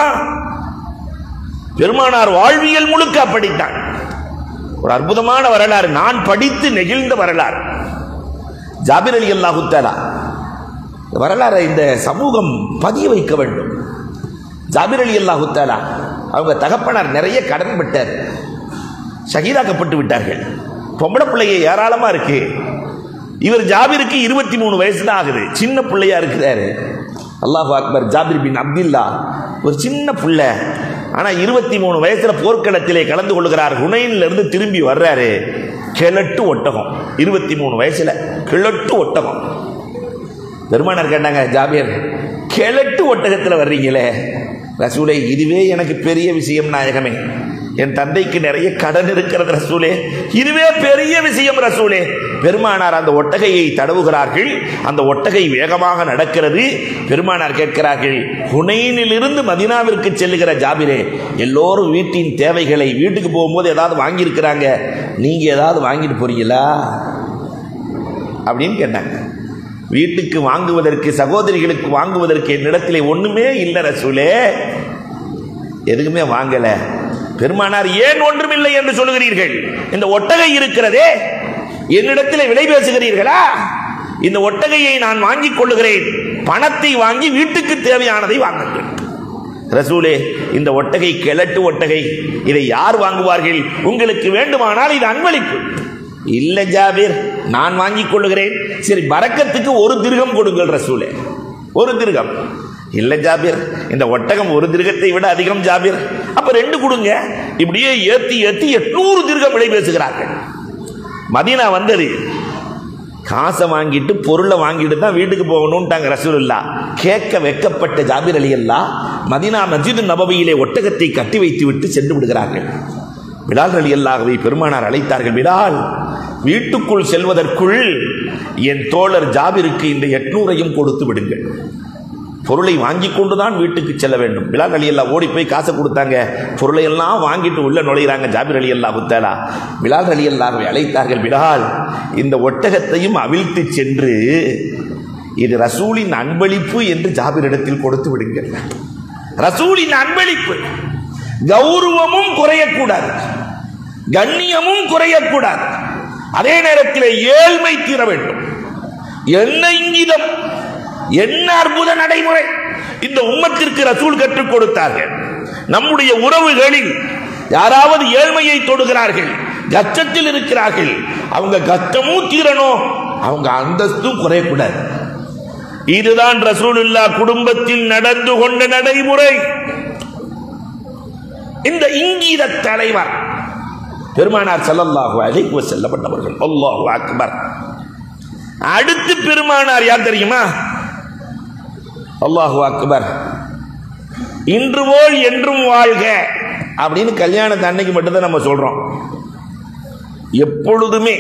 பெருமானார் வாழ்வியல் முழுக்க அப்படித்தான். ஒரு அற்புதமான வரலாறு, நான் படித்து நெகிழ்ந்த வரலாறு. ஜாபிர் ரலியல்லாஹு தஆலா வரலாறு இந்த சமூகம் பதிய வைக்க வேண்டும். ஜாபிர் ரலியல்லாஹு தஆலா அவங்க தகப்பனார் நிறைய கடன் பட்டார், ஷஹீதாக்கப்பட்டு விட்டார்கள். பொம்பளை பிள்ளைய ஏராளமா இருக்கு. இவர் ஜாபிருக்கு இருபத்தி மூணு வயசு தான் ஆகுது, சின்ன பிள்ளையா இருக்கிறாரு. அல்லாஹு அக்பர். ஜாபிர் பின் அப்துல்லா ஒரு சின்ன பிள்ளை, ஆனா இருபத்தி மூணு வயசுல போர்க்களத்திலே கலந்து கொள்கிறார். ஹுனைன்ல இருந்து திரும்பி வர்றாரு. கிழட்டு ஒட்டகம், இருபத்தி மூணு வயசுல கிழட்டு ஒட்டகம். பெருமானார் கேட்டாங்க, ஜாபிர், கிழட்டு ஒட்டகத்தில் வர்றீங்களே ரசூலே, இதுவே எனக்கு பெரிய விஷயம் நாயகமே. என் தந்தைக்கு நிறைய கடன் இருக்கிறது ரசூலே, இதுவே பெரிய விஷயம் ரசூலே. பெருமானார் அந்த ஒட்டகையை தடவுகிறார்கள். அந்த ஒட்டகை வேகமாக நடக்கிறது. பெருமானார் கேட்கிறார்கள், ஹுனைனிலிருந்து மதீனாவிற்கு செல்லுகிற ஜாபிரே, எல்லோரும் வீட்டின் தேவைகளை வீட்டுக்கு போகும்போது ஏதாவது வாங்கியிருக்கிறாங்க, நீங்க ஏதாவது வாங்கிட்டு போறீங்களா அப்படின்னு கேட்டாங்க. வீட்டுக்கு வாங்குவதற்கு, சகோதரிகளுக்கு வாங்குவதற்கு என்னிடத்திலே ஒண்ணுமே இல்லை ரசூலே, எதுக்குமே வாங்கல. பெருமானார், ஏன் ஒன்றுமில்லை என்று சொல்லுகிறீர்கள்? இந்த ஒட்டகை இருக்கிறதே, என்னிடத்தில் விலை பேசுகிறீர்களா? இந்த ஒட்டகையை நான் வாங்கிக் கொள்ளுகிறேன், பணத்தை வாங்கி வீட்டுக்கு தேவையானதை வாங்குங்கள். ரசூலே, இந்த ஒட்டகை கிழட்டு ஒட்டகை, இதை யார் வாங்குவார்கள்? உங்களுக்கு வேண்டுமானால் இது அன்பளிப்பு. இல்ல ஜாபிர், நான் வாங்கிக் கொள்ளுகிறேன். சரி, பரக்கத்துக்கு ஒரு திர்கம் கொடுங்கள் ரசூலே. ஒரு திர்கம். இல்ல ஜாபிர், இந்த ஒட்டகம் ஒரு திர்கத்தை விட அதிகம் ஜாபிர். அப்ப ரெண்டு கொடுங்க. இப்படியே ஏத்தி ஏத்தி எட்நூறு திர்கம் விலை பேசுகிறார்கள். மதீனா வந்தது, காசை வாங்கிட்டு பொருளை வாங்கிட்டு தான் வீட்டுக்கு போகணும்ட்டாங்க ரசூலுல்லாஹ். கேட்க வெக்கப்பட்ட ஜாபிர் ரலியல்லாஹ் மதீனா மஸ்ஜித் நபவியிலே ஒட்டகத்தை கட்டி வைத்து விட்டு சென்று விடுகிறார்கள். பிலால் ரலியல்லாஹுவை பெருமானார் அழைத்தார்கள். பிலால், வீட்டுக்குள் செல்வதற்குள் என் தோழர் ஜாபிருக்கு இந்த எட்நூறையும் கொடுத்து விடுங்கள். பொருளை வாங்கி கொண்டுதான் வீட்டுக்கு செல்ல வேண்டும். பிலால் ரலியல்லாஹு ஓடி போய் காசை கொடுத்தாங்க. பொருளை எல்லாம் வாங்கிட்டு உள்ள நுழைகிறாங்க ஜாபிர் ரலியல்லாஹு தஆலா. பிலால் ரலியல்லாஹுவை அழைத்தார்கள். பிலால், இந்த ஒட்டகத்தையும் அவிழ்த்து சென்று இது ரசூலின் அன்பளிப்பு என்று ஜாபிரிடத்தில் கொடுத்து விடுங்கள். ரசூலின் அன்பளிப்பு. கௌரவமும் குறையக்கூடாது, கண்ணியமும் குறையக்கூடாது, அதே நேரத்தில் ஏழ்மை தீர வேண்டும். என்ன இங்கிதம், என்ன அற்புத நடைமுறை இந்த உம்மத்திற்கு ரசூல் கற்றுக் கொடுத்தார்கள். நம்முடைய உறவுகளில் யாராவது ஏழ்மையை தொடுகிறார்கள், கஷ்டத்தில் இருக்கிறார்கள், அவங்க கஷ்டமும் தீரணும், அவங்க அந்தஸ்தும் குறையக்கூடாது. இதுதான் ரசூலுல்லாஹ் குடும்பத்தில் நடந்து கொண்ட நடைமுறை. இந்த இங்கீத தலைவர் பெருமானார் ஸல்லல்லாஹு அலைஹி வஸல்லம் அவர்கள். அல்லாஹு அக்பர். அடுத்து பெருமானார் யார் தெரியுமா? அல்லாஹு அக்பர். இன்று போல் என்றும் வாழ்க அப்படின்னு கல்யாணத்து அன்னைக்கு மட்டும்தான் நம்ம சொல்றோம். எப்பொழுதுமே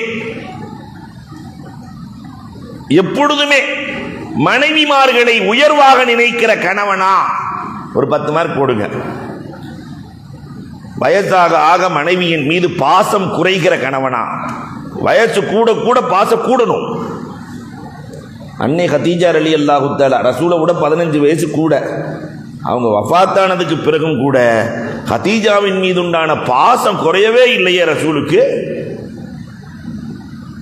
எப்பொழுதுமே மனைவிமார்களை உயர்வாக நினைக்கிற கணவனா ஒரு பத்து மார்க் போடுங்க. வயசாக ஆக மனைவியின் மீது பாசம் குறைகிற கணவனா, வயசு கூட கூட பாசம் கூடணும். அன்னை கதீஜா ரலியல்லாஹு தஆலா ரசூலை விட பதினஞ்சு வயசு கூட. அவங்க வஃபாத்தானதுக்கு பிறகும் கூட கதீஜாவின் மீது உண்டான பாசம் குறையவே இல்லையே ரசூலுக்கு.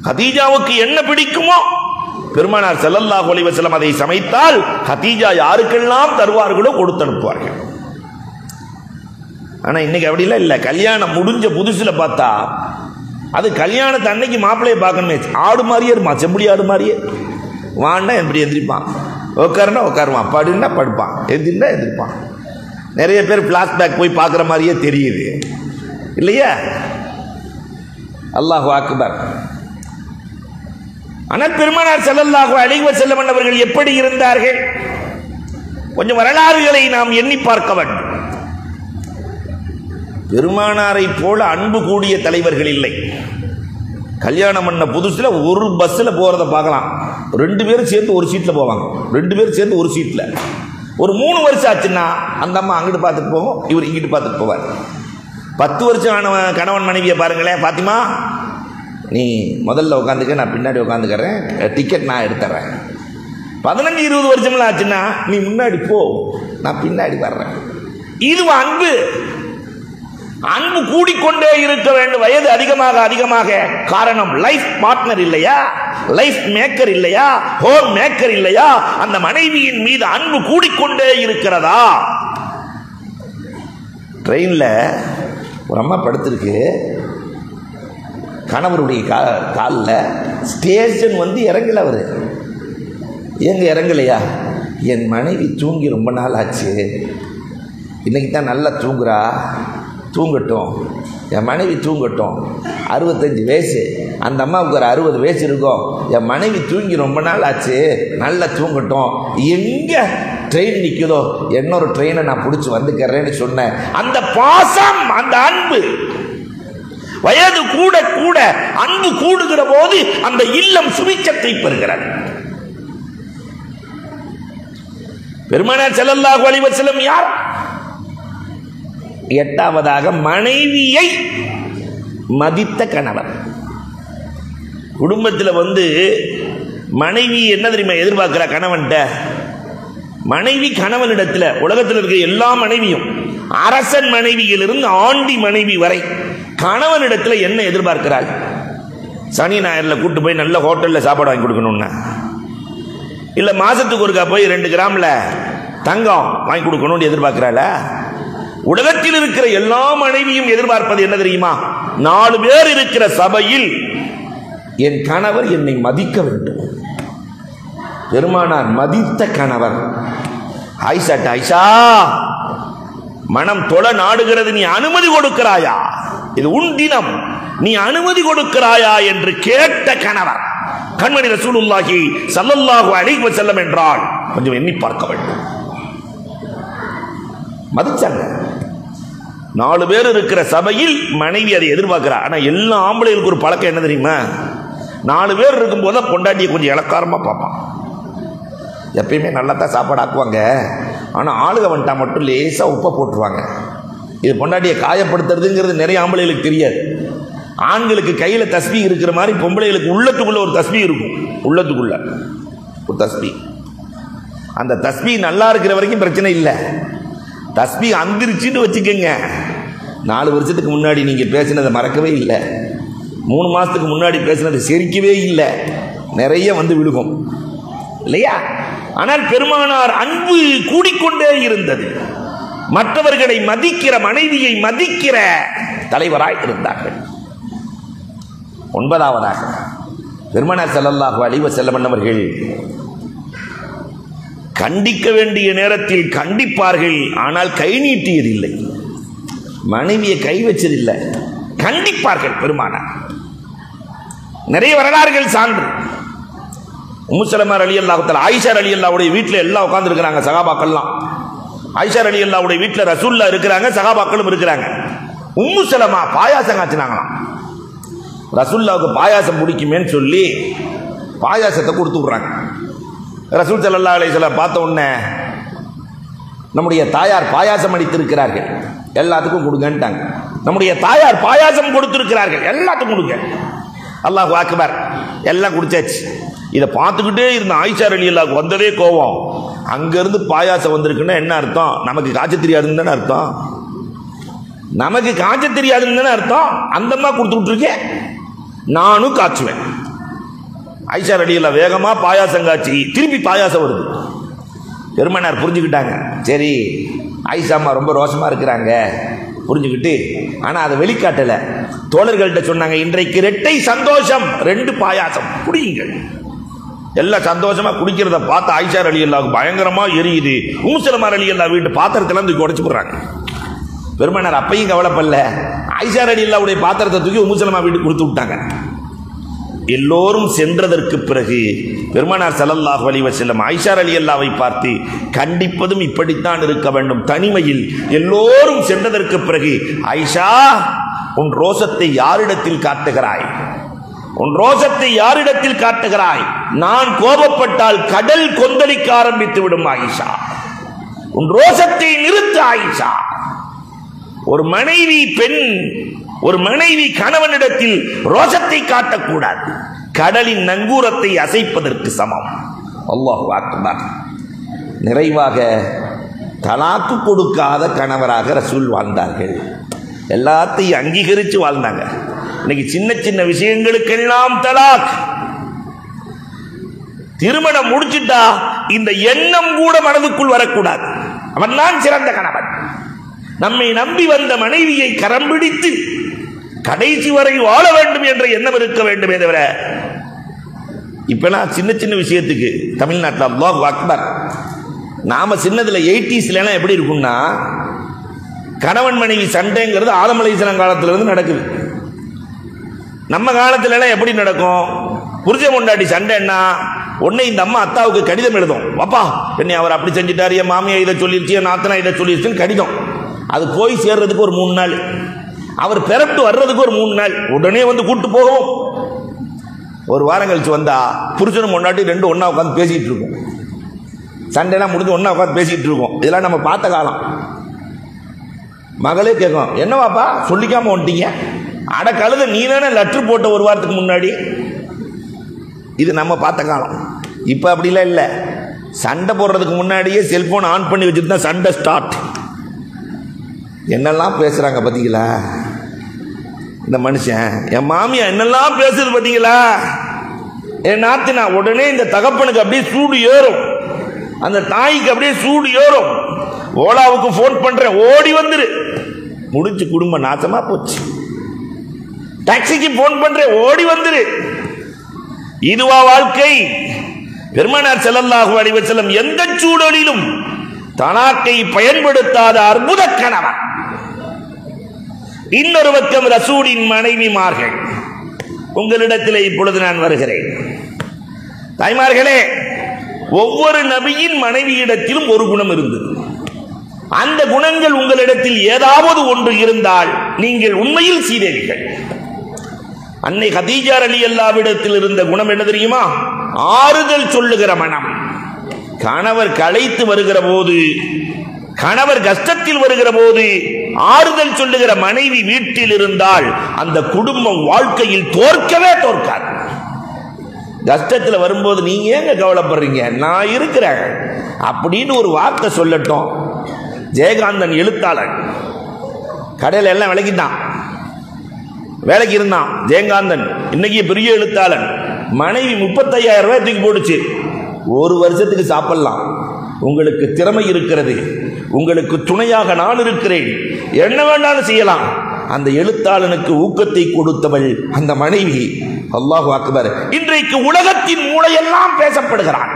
கதீஜாவுக்கு என்ன பிடிக்குமோ பெருமானார் ஸல்லல்லாஹு அலைஹி வஸல்லம் அதை சமைத்தால் கதீஜா யாருக்கெல்லாம் தருவார்களோ கொடுத்து அனுப்புவார்கள். ஆனா இன்னைக்கு அப்படிலாம் இல்லை. கல்யாணம் முடிஞ்ச புதுசுல பார்த்தா அது கல்யாணத்தை அன்னைக்கு மாப்பிள்ளையை பார்க்கணுமே, ஆடு மாதிரியே இருப்பான், செம்புடி ஆடு மாதிரியே. வாண்டா எப்படி எந்திரிப்பான், உட்காருனா உட்காருவான், படுன்னா படுப்பான், எந்திரினா எந்திரிப்பான். நிறைய பேர் பிளாஷ்பேக் போய் பார்க்குற மாதிரியே தெரியுது இல்லையா? அல்லாஹு அக்பர். ஆனால் பெருமானார் ஸல்லல்லாஹு அலைஹி வஸல்லம் அவர்கள் எப்படி இருந்தார்கள்? கொஞ்சம் வரலாறுகளை நாம் எண்ணி பார்க்க வேண்டும். பெருமானாரை போல அன்பு கூடிய தலைவர்கள் இல்லை. கல்யாணம் பண்ண புதுசுல ஒரு பஸ்ல போறத பார்க்கலாம், ரெண்டு பேரும் சேர்ந்து ஒரு சீட்ல போவாங்க, ரெண்டு பேரும் சேர்ந்து ஒரு சீட்ல. ஒரு மூணு வருஷம் ஆச்சுன்னா அந்த அம்மா அங்கிட்டு பார்த்துட்டு போவோம், இவர் இங்கிட்டு பார்த்துட்டு போவார். பத்து வருஷம் ஆனவன் கணவன் மனைவியை பாருங்களேன். பாத்திமா நீ முதல்ல உட்காந்துக்க, நான் பின்னாடி உட்காந்துக்கிறேன், டிக்கெட் நான் எடுத்துறேன். பதினஞ்சு இருபது வருஷம்லாம் ஆச்சுன்னா நீ முன்னாடி போ, நான் பின்னாடி வர்றேன். இது அன்பு. அன்பு கூடிக்கொண்டே இருக்க வேண்டும் வயது அதிகமாக அதிகமாக. காரணம் லைஃப் பார்ட்னர் இல்லையா, லைஃப் மேக்கர் இல்லையா, ஹோம் மேக்கர் இல்லையா, அந்த மனைவியின் மீது அன்பு கூடிக்கொண்டே இருக்கிறதா? ட்ரெயின்ல ஒரு அம்மா படுத்திருக்கு, கணவருடைய காலில். ஸ்டேஷன் வந்து இறங்கல, அவரு எங்க இறங்கலையா? என் மனைவி தூங்கி ரொம்ப நாள் ஆச்சு, இன்னைக்கு தான் நல்லா தூங்குறா, தூங்கட்டும், என் மனைவி தூங்கட்டும். அறுபத்தஞ்சு வயசு, அந்த அம்மாவுக்கு ஒரு அறுபது வயசு இருக்கும். என் மனைவி தூங்கி ரொம்ப நாள் ஆச்சு, நல்லா தூங்கட்டும். எங்க ட்ரெயின் நிற்குதோ இன்னொரு ட்ரெயினை நான் பிடிச்சி வந்துக்கிறேன்னு சொன்னேன். அந்த பாசம், அந்த அன்பு. வயது கூட கூட அன்பு கூடுகிற போது அந்த இல்லம் சுபிட்சத்தை பெறுகிறது. பெருமானார் ஸல்லல்லாஹு அலைஹி வஸல்லம் யார்? எட்டாவதாக மனைவியை மதித்த கணவர். குடும்பத்தில் வந்து மனைவி என்ன தெரியுமா எதிர்பார்க்கிறா கணவன்கிட்ட? மனைவி கணவனிடத்தில், உலகத்தில் இருக்கிற எல்லா மனைவியும், அரசன் மனைவியிலிருந்து ஆண்டி மனைவி வரை கணவனிடத்தில் என்ன எதிர்பார்க்கிறாள்? சனி ஞாயிறுல கூட்டு போய் நல்ல ஹோட்டலில் சாப்பாடு வாங்கி கொடுக்கணும்னா, இல்லை மாசத்துக்கு ஒருக்கா போய் ரெண்டு கிராம்ல தங்கம் வாங்கி கொடுக்கணும்னு எதிர்பார்க்கிறாள? உலகத்தில் இருக்கிற எல்லா மனைவியும் எதிர்பார்ப்பது என்ன தெரியுமா? நாலு பேர் இருக்கிற சபையில் என் கணவர் என்னை மதிக்க வேண்டும். பெருமானார் மதித்த கணவர். ஆயிஷா, ஆயிஷா மனம் தொழ நாடுகிறது, நீ அனுமதி கொடுக்கிறாயா? இது உன் தினம், நீ அனுமதி கொடுக்கிறாயா என்று கேட்ட கணவர் கண்மணி ரசூலுல்லாஹி ஸல்லல்லாஹு அலைஹி வஸல்லம் என்றால் கொஞ்சம் எண்ணி பார்க்க வேண்டும். மதிச்சாங்க. நாலு பேர் இருக்கிற சபையில் மனைவி அதை எதிர்பார்க்கிறார். ஆனா எல்லா ஆம்பளைகளுக்கு ஒரு பழக்கம் என்ன தெரியுமா? நாலு பேர் இருக்கும் போது பொண்டாட்டியை கொஞ்சம் இலக்காரமா பார்ப்பான். எப்பயுமே நல்லா தான் சாப்பாடு ஆக்குவாங்க, ஆனா ஆளுக வந்துட்டா மட்டும் லேசா உப்பை போட்டுருவாங்க. இது பொண்டாட்டியை காயப்படுத்துறதுங்கிறது நிறைய ஆம்பளைகளுக்கு தெரியாது. ஆண்களுக்கு கையில தஸ்பீ இருக்கிற மாதிரி பொம்பளைகளுக்கு உள்ளத்துக்குள்ள ஒரு தஸ்பீ இருக்கும். உள்ளத்துக்குள்ள ஒரு தஸ்பீ. அந்த தஸ்பீ நல்லா இருக்கிற வரைக்கும் பிரச்சனை இல்லை. தஸ்பீ அந்திருச்சுன்னு வச்சுக்கோங்க, நாலு வருஷத்துக்கு முன்னாடி நீங்க பேசினதை மறக்கவே இல்லை, மூணு மாசத்துக்கு முன்னாடி பேசினதை சிரிக்கவே இல்லை, நிறைய வந்து விழுகும் இல்லையா? ஆனால் பெருமானார் அன்பு கூடிக்கொண்டே இருந்தது. மற்றவர்களை மதிக்கிற, மனைவியை மதிக்கிற தலைவராய் இருந்தார்கள். ஒன்பதாவதாக பெருமானார் ஸல்லல்லாஹு அலைஹி வஸல்லம் அவர்கள் கண்டிக்க வேண்டிய நேரத்தில் கண்டிப்பார்கள், ஆனால் கை நீட்டியதில்லை. மனைவியை கை வச்சதில்லை, கண்டிப்பார்கள் பெருமானார். நிறைய வரலாறுகள் சான்று. உம்மு சலமா ரலியல்லாஹு தஆலா, ஆயிஷா ரலியல்லாஹுடைய வீட்டில் எல்லாம் உட்கார்ந்து இருக்கிறாங்க சகாபாக்கள்லாம். ஆயிஷா ரலியல்லாஹுடைய வீட்டில் ரசூல்லா இருக்கிறாங்க, சகாபாக்களும் இருக்கிறாங்க. உம்மு சலமா பாயாசம் காய்ச்சினாங்களாம். ரசூல்லாவுக்கு பாயாசம் பிடிக்குமேன்னு சொல்லி பாயாசத்தை கொடுத்து விடுறாங்க. ரசூல் ஸல்லல்லாஹு அலைஹி வஸல்லம் பார்த்த உடனே நம்முடைய தாயார் பாயாசம் அளித்திருக்கிறார்கள், எல்லாத்துக்கும் கொடுங்கன்ட்டாங்க. நம்முடைய தாயார் பாயாசம் கொடுத்திருக்கிறார்கள், எல்லாத்துக்கும் கொடுங்க. அல்லாஹு அக்பர், எல்லாம் குடிச்சாச்சு. இதை பார்த்துக்கிட்டே இருந்த ஆயிஷா ரலியல்லாஹு வந்ததே கோவம். அங்கிருந்து பாயாசம் வந்திருக்குன்னா என்ன அர்த்தம்? நமக்கு காய்ச்ச தெரியாதுன்னு தானே அர்த்தம். நமக்கு காய்ச்ச தெரியாதுன்னு தானே அர்த்தம். அந்தம்மா கொடுத்து விட்டுருக்கேன், நானும் காய்ச்சுவேன். ஆயிஷா ரலியல்லாஹு வேகமா பாயாசம் காய்ச்சி திருப்பி பாயாசம் வருது. பெருமானார் புரிஞ்சுக்கிட்டாங்க, சரி ஆயிஷாம்மா ரொம்ப ரோஷமா இருக்கிறாங்க புரிஞ்சுக்கிட்டு, ஆனா அதை வெளிக்காட்டல. தோழர்கள்ட்ட சொன்னாங்க, இன்றைக்கு இரட்டை சந்தோஷம், ரெண்டு பாயாசம் குடியுங்கள். எல்லாம் சந்தோஷமா குடிக்கிறத பார்த்து ஆயிஷா ரலியல்லாஹு பயங்கரமா எரியுது. உம்மு சலமா ரலியல்லாஹு வீட்டு பாத்திரத்தெல்லாம் தூக்கி உடைச்சு போடுறாங்க. பெருமானார் அப்பையும் கவலைப்படல, ஆயிஷா ரலியல்லாஹுடைய பாத்திரத்தை தூக்கி உம்மு சலமா வீட்டுக்கு கொடுத்து விட்டாங்க. எல்லோரும் சென்றதற்கு பிறகு பெருமானார் ஸல்லல்லாஹு அலைஹி வஸல்லம் ஆயிஷா ரலியல்லாஹுவை பார்த்து, கண்டிப்பதும் இப்படித்தான் இருக்க வேண்டும். தனிமையில் எல்லோரும் சென்றதற்கு பிறகு, ஆயிஷா உன் ரோசத்தை யாரிடத்தில் காட்டுகிறாய்? உன் ரோசத்தை யாரிடத்தில் காட்டுகிறாய்? நான் கோபப்பட்டால் கடல் கொந்தளிக்க ஆரம்பித்து விடும் ஆயிஷா. உன் ரோசத்தை நிறுத்து ஆயிஷா. ஒரு மனைவி பெண் ஒரு மனைவி கணவனிடத்தில் ரோசத்தை காட்டக்கூடாது. கடலின் நங்கூரத்தை அசைப்பதற்கு சமம். அல்லாஹு அக்பர். நிறைவாக தலாக்கு கொடுக்காத கணவராக ரசூல் வாழ்ந்தார்கள். எல்லாத்தையும் அங்கீகரித்து வாழ்ந்தாங்க. இன்னைக்கு சின்ன சின்ன விஷயங்களுக்கெல்லாம் தலாக். திருமணம் முடிச்சுட்டா இந்த எண்ணம் கூட மனதுக்குள் வரக்கூடாது. அவன் தான் சிறந்த கணவன். நம்மை நம்பி வந்த மனைவியை கரம் பிடித்து கடைசி வரை வாழ வேண்டும் என்ற எண்ணம் இருக்க வேண்டுமே தவிர, இப்பெல்லாம் சின்ன சின்ன விஷயத்துக்கு தமிழ்நாட்டில் அல்லாஹ் அக்பர். நாம சின்னதுல எயிட்டிஸ்ல எப்படி இருக்கும்னா, கணவன் மனைவி சண்டைங்கிறது ஆதம் அலைஹிஸ்ஸலாம் காலத்துல இருந்து நடக்குது. நம்ம காலத்துல எல்லாம் எப்படி நடக்கும்? புருஷ பொண்டாட்டி சண்டைன்னா உடனே இந்த அம்மா அத்தாவுக்கு கடிதம் எழுதும், அப்பா என்னை அவர் அப்படி செஞ்சுட்டாரு, என் மாமியா இதை சொல்லிருச்சு, என் நாத்தனா இதை சொல்லிருச்சுன்னு கடிதம். அது போய் சேர்றதுக்கு ஒரு மூணு நாள், அவர் பெறட்டு வர்றதுக்கு ஒரு மூணு நாள், உடனே வந்து கூட்டு போகவும். ஒரு வாரம் கழிச்சு வந்தா புருஷனும் பொண்டாட்டி ரெண்டு ஒன்னா உட்காந்து பேசிட்டு இருக்கும். சண்டைலாம் முடிஞ்சு ஒன்னா உட்காந்து பேசிட்டு இருக்கோம். இதெல்லாம் நம்ம பார்த்த காலம். மகளே கேட்கும், என்னவாப்பா சொல்லிக்காம வந்துட்டீங்க? அட கழுத நீ தானே லெட்டர் போட்ட ஒரு வாரத்துக்கு முன்னாடி. இது நம்ம பார்த்த காலம். இப்போ அப்படிலாம் இல்லை. சண்டை போடுறதுக்கு முன்னாடியே செல்போன் ஆன் பண்ணி வச்சுட்டு தான் சண்டை ஸ்டார்ட். என்னெல்லாம் பேசுறாங்க பார்த்தீங்களா இந்த மனுஷன்? என் மாமியா என்னெல்லாம் பேசுது பார்த்தீங்களா? என் நாத்தினா உடனே இந்த தகப்பனுக்கு அப்படியே சூடு ஏறும், அந்த தாய்க்கு அப்படியே சூடு ஏறும். ஓலாவுக்கு போன் பண்றேன், ஓடி வந்துரு. முடிஞ்சு குடும்பம் நாசமா போச்சு. டாக்ஸிக்கு போன் பண்றேன், ஓடி வந்துரு. இதுவா வாழ்க்கை? பெருமானார் ஸல்லல்லாஹு அலைஹி வஸல்லம் எந்த சூழலிலும் தலாக்கை பயன்படுத்தாத அற்புத கணவன். இன்னொரு பக்கம் ரசூலின் மனைவிமார்கள். உங்களிடத்தில் இப்பொழுது நான் வருகிறேன். தாய்மார்களே, ஒவ்வொரு நபியின் மனைவியிடத்திலும் ஒரு குணம் இருந்தது. அந்த குணங்கள் உங்களிடத்தில் ஏதாவது ஒன்று இருந்தால் நீங்கள் உண்மையில் சீதேவிகள். அன்னை கதீஜா ரலியல்லாஹுவிடத்தில் இருந்த குணம் என்ன தெரியுமா? ஆறுதல் சொல்லுகிற மனம். கணவர் களைத்து வருகிற போது, கணவர் கஷ்டத்தில் வருகிற போது ஆறுதல் சொல்லுகிற மனைவி வீட்டில் இருந்தால் அந்த குடும்பம் வாழ்க்கையில் தோற்கவே தோற்காது. கஷ்டத்தில் வரும்போது நீங்க ஏங்க கவலைப்படுறீங்க, நான் இருக்கிறேன் அப்படின்னு ஒரு வார்த்தை சொல்லட்டும். ஜெயகாந்தன் எழுத்தாளன், கடையில் எல்லாம் விளக்கிட்டான், வேலைக்கு இருந்தான் ஜெயகாந்தன். இன்னைக்கு பெரிய எழுத்தாளன். மனைவி முப்பத்தையாயிரம் ரூபாய் தூக்கி போடுச்சு. ஒரு வருஷத்துக்கு சாப்பிடலாம், உங்களுக்கு திறமை இருக்கிறது, உங்களுக்கு துணையாக நான் இருக்கிறேன், என்ன வேண்டாலும் செய்யலாம். அந்த எழுத்தாளனுக்கு ஊக்கத்தை கொடுத்தவள் அந்த மனைவி. அல்லாஹு அக்பர். இன்றைக்கு உலகத்தின் மூளையெல்லாம் பேசப்படுகிறான்.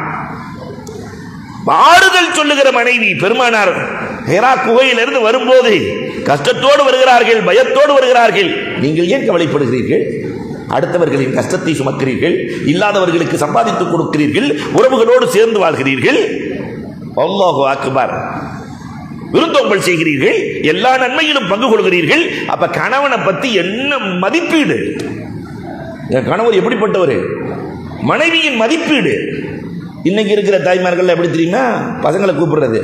ஆறுதல் சொல்லுகிற மனைவி. பெருமானார் ஹிரா குகையிலிருந்து வரும்போது கஷ்டத்தோடு வருகிறார்கள், பயத்தோடு வருகிறார்கள். நீங்கள் ஏன் கவலைப்படுகிறீர்கள்? அடுத்தவர்களின் கஷ்டத்தை சுமக்கிறீர்கள், இல்லாதவர்களுக்கு சம்பாதித்து கொடுக்கிறீர்கள், உறவுகளோடு சேர்ந்து வாழ்கிறீர்கள். அல்லாஹு அக்பர். விருந்தோம்பல் செய்கிறீர்கள், எல்லா நன்மையிலும் பங்கு கொள்கிறீர்கள். அப்ப கணவனை பத்தி என்ன மதிப்பீடு? என் கணவர் எப்படிப்பட்டவர்? மனைவியின் மதிப்பீடு. இன்னைக்கு இருக்கிற தாய்மார்கள் எப்படி தெரியுமா? பசங்களை கூப்பிடுறது,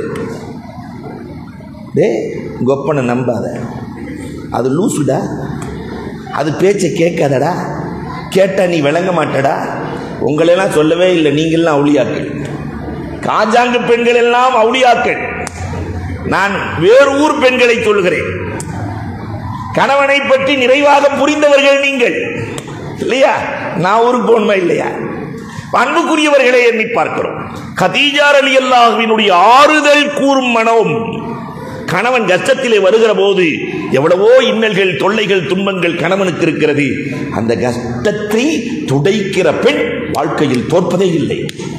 டே கொப்பனை நம்பாத, அது லூசுடா, அது பேச்சை கேட்காதடா, கேட்டா நீ விளங்க மாட்டடா. உங்களெல்லாம் சொல்லவே இல்லை, நீங்கள்லாம் அவுளியாக்கள். காஜாங்கு பெண்கள் எல்லாம் அவுளியாக்கள். நான் வேறு ஊர் பெண்களை சொல்கிறேன். கணவனை பற்றி நிறைவாக புரிந்தவர்கள் நீங்கள் இல்லையா? நான் ஊருக்கு போகணுமா இல்லையா? அன்புக்குரியவர்களை எண்ணி பார்க்கிறோம். கதீஜா ரலியல்லாஹுவினுடைய ஆறுதல் கூறும் மனம். கணவன் கஷ்டத்திலே வருகிற போது எவ்வளவோ இன்னல்கள், தொல்லைகள், துன்பங்கள் கணவனுக்கு இருக்கிறது. அந்த கஷ்டத்தை துடைக்கிற பெண் வாழ்க்கையில் தோற்பதே இல்லை.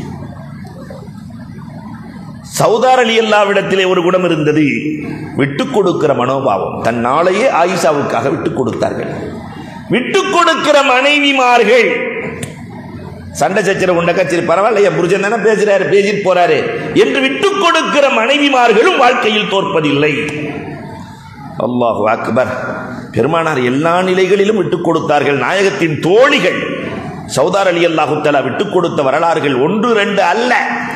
சௌதா ரலியல்லாஹுவிடத்திலே ஒரு குணம் இருந்தது, விட்டுக் கொடுக்கிற மனோபாவம். தன் நாளையே ஆயிஷாவுக்காக விட்டுக் கொடுத்தார்கள். விட்டுக் கொடுக்கிற மனைவிமார்கள் சண்டை சச்சரவு உண்டக்கா, சரி பரவாயில்ல, என் புருஷன் தானே பேசுறாரு, பேசிட்டு போறாரு என்று விட்டுக் கொடுக்கிற மனைவிமார்களும் வாழ்க்கையில் தோற்பதில்லை. அல்லாஹு அக்பர். பெருமானார் எல்லா நிலைகளிலும் விட்டுக் கொடுத்தார்கள். நாயகத்தின் தோழிகள் சௌதா ரலியல்லாஹு தஆலா விட்டுக் கொடுத்த வரலாறுகள் ஒன்று ரெண்டு அல்ல.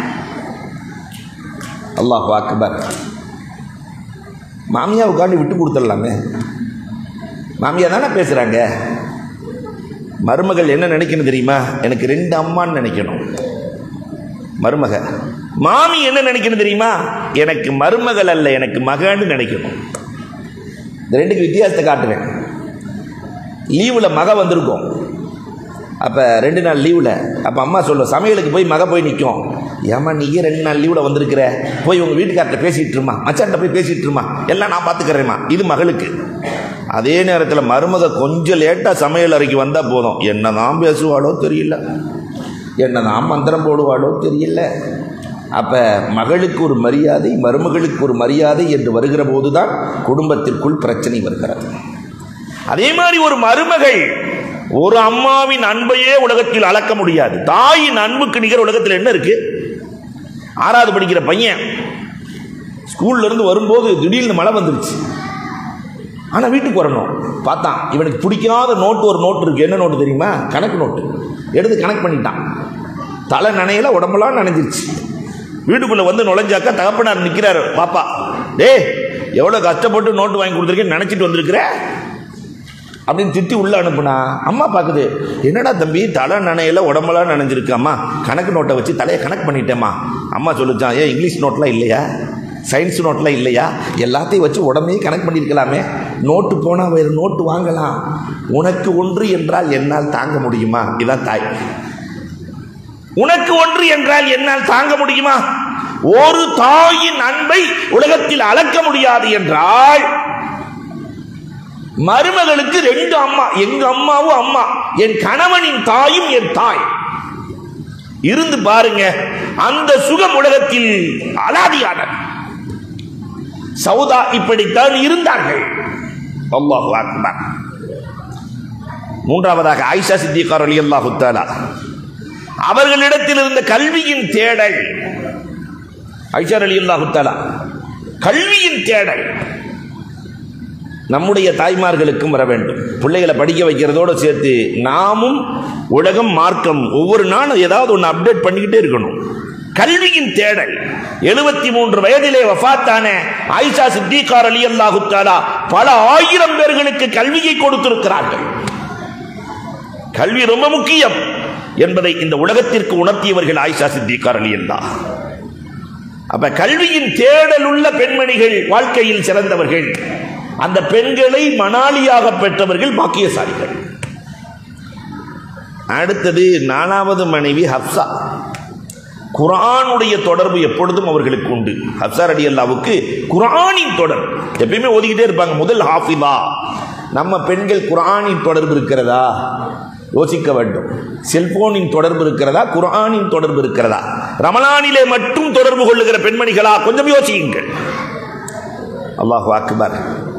அல்லாஹு அக்பர். மாமியாவுக்காண்டி விட்டு கொடுத்துடலாமே, மாமியா தானே பேசுறாங்க. மருமகள் என்ன நினைக்கணும் தெரியுமா? எனக்கு ரெண்டு அம்மான்னு நினைக்கணும் மருமக. மாமி என்ன நினைக்கணும் தெரியுமா? எனக்கு மருமகள் அல்ல, எனக்கு மகன்னு நினைக்கணும். இந்த ரெண்டுக்கு வித்தியாசத்தை காட்டுவேன். லீவில் மக வந்திருக்கோம், அப்போ ரெண்டு நாள் லீவில், அப்போ அம்மா சொல்லும், சமையலுக்கு போய் மக போய் நிற்கும். ஏமா நீயே ரெண்டு நாள் லீவில் வந்திருக்கிற, போய் உங்கள் வீட்டுக்கார்ட்ட பேசிகிட்டுருமா, மச்சான்ட்ட போய் பேசிகிட்டுருமா, எல்லாம் நான் பார்த்துக்கிறேம்மா. இது மகளுக்கு. அதே நேரத்தில் மருமக கொஞ்சம் லேட்டாக சமையல் அறைக்கு வந்தால் போதும், என்ன தான் பேசுவாளோ தெரியல, என்ன தான் மந்திரம் போடுவாளோ தெரியல. அப்போ மகளுக்கு ஒரு மரியாதை, மருமகளுக்கு ஒரு மரியாதை என்று வருகிற போதுதான் குடும்பத்திற்குள் பிரச்சனை வருகிறது. அதே மாதிரி ஒரு மருமகள் ஒரு அம்மாவின் அன்பையே உலகத்தில் அளக்க முடியாது. தாயின் அன்புக்கு நிகர் உலகத்தில் என்ன இருக்கு? ஆறாவது படிக்கிற பையன் ஸ்கூல்ல இருந்து வரும்போது திடீர்னு மழை வந்துருச்சு. ஆனால் வீட்டுக்கு வரணும் பார்த்தான், இவனுக்கு பிடிக்காத நோட்டு ஒரு நோட்டு இருக்கு. என்ன நோட்டு தெரியுமா? கணக்கு நோட்டு. எடுத்து கணக்கு பண்ணிட்டான். தலை நனையில உடம்பெல்லாம் நனைஞ்சிருச்சு. வீட்டுக்குள்ள வந்து நுழைஞ்சாக்கா தகப்பனார் நிற்கிறாரு. பாப்பா, டே எவ்வளோ கஷ்டப்பட்டு நோட்டு வாங்கி கொடுத்துருக்கேன்னு நினச்சிட்டு வந்திருக்கிற அப்படின்னு திட்டி உள்ள அனுப்புனா, அம்மா பார்க்குது, என்னடா தம்பி தலை நனையில உடம்பெல்லாம் நனைஞ்சிருக்கு, அம்மா கணக்கு நோட்டை வச்சு தலையை கணக்கு பண்ணிட்டேம்மா. அம்மா சொல்லிச்சான், ஏன் இங்கிலீஷ் நோட்லாம் இல்லையா, சயின்ஸ் நோட்லாம் இல்லையா, எல்லாத்தையும் வச்சு உடம்பையும் கணக்கு பண்ணியிருக்கலாமே, நோட்டு போனால் வேறு நோட்டு வாங்கலாம், உனக்கு ஒன்று என்றால் என்னால் தாங்க முடியுமா? இதான் தாய். உனக்கு ஒன்று என்றால் என்னால் தாங்க முடியுமா? ஒரு தாயின் அன்பை உலகத்தில் அளக்க முடியாது என்றால் மருமகளுக்கு ரெண்டு அம்மா, எங்க அம்மாவும் அம்மா, என் கணவனின் தாயும் என் தாய். இருந்து பாருங்க, அந்த சுகம் உலகத்தில் அலாதியானது. சௌதா இப்படித்தான் இருந்தார்கள். அல்லாஹு அக்பர். மூன்றாவதாக ஆயிஷா சித்திகா ரலியல்லாஹு தஆலா, அவர்களிடத்தில் இருந்த கல்வியின் தேடல். ஆயிஷா ரலியல்லாஹு தஆலா கல்வியின் தேடல் நம்முடைய தாய்மார்களுக்கும் வர வேண்டும். பிள்ளைகளை படிக்க வைக்கிறதோடு சேர்த்து நாமும் உலகம், மார்க்கம் ஒவ்வொரு நாளும் ஏதாவது ஒன்று அப்டேட் பண்ணிக்கிட்டே இருக்கணும். கல்வியின் தேடல். எழுபத்தி மூன்று வயதிலே வஃபாத்தான ஆயிஷா சித்திகா ரலியல்லாஹு தஆலா பல ஆயிரம் பேர்களுக்கு கல்வியை கொடுத்திருக்கிறார்கள். கல்வி ரொம்ப முக்கியம் என்பதை இந்த உலகத்திற்கு உணர்த்தியவர்கள் ஆயிஷா சித்திகா ரலியல்லாஹு. அப்ப கல்வியின் தேடல் உள்ள பெண்மணிகள் வாழ்க்கையில் சிறந்தவர்கள். அந்த பெண்களை மணாலியாக பெற்றவர்கள் பாக்கியசாலிகள். அடுத்தது நாலாவது மனைவி ஹப்சா. குர்ஆனுடைய தொடர்பு எப்பொழுதும் அவர்களுக்கு உண்டு. ஹப்சா ரலியல்லாஹுவுக்கு குர்ஆனின் தொடர்பு எப்பயுமே ஓதிக்கிட்டே இருப்பாங்க. முதல் ஹாஃபிலா. நம்ம பெண்கள் குர்ஆனின் தொடர்பு இருக்கிறதா யோசிக்க வேண்டும். செல்போனின் தொடர்பு இருக்கிறதா, குர்ஆனின் தொடர்பு இருக்கிறதா? ரமலானிலே மட்டும் தொடர்பு கொள்ளுகிற பெண்மணிகளா? கொஞ்சம் யோசியுங்கள். அல்லாஹு அக்பர்.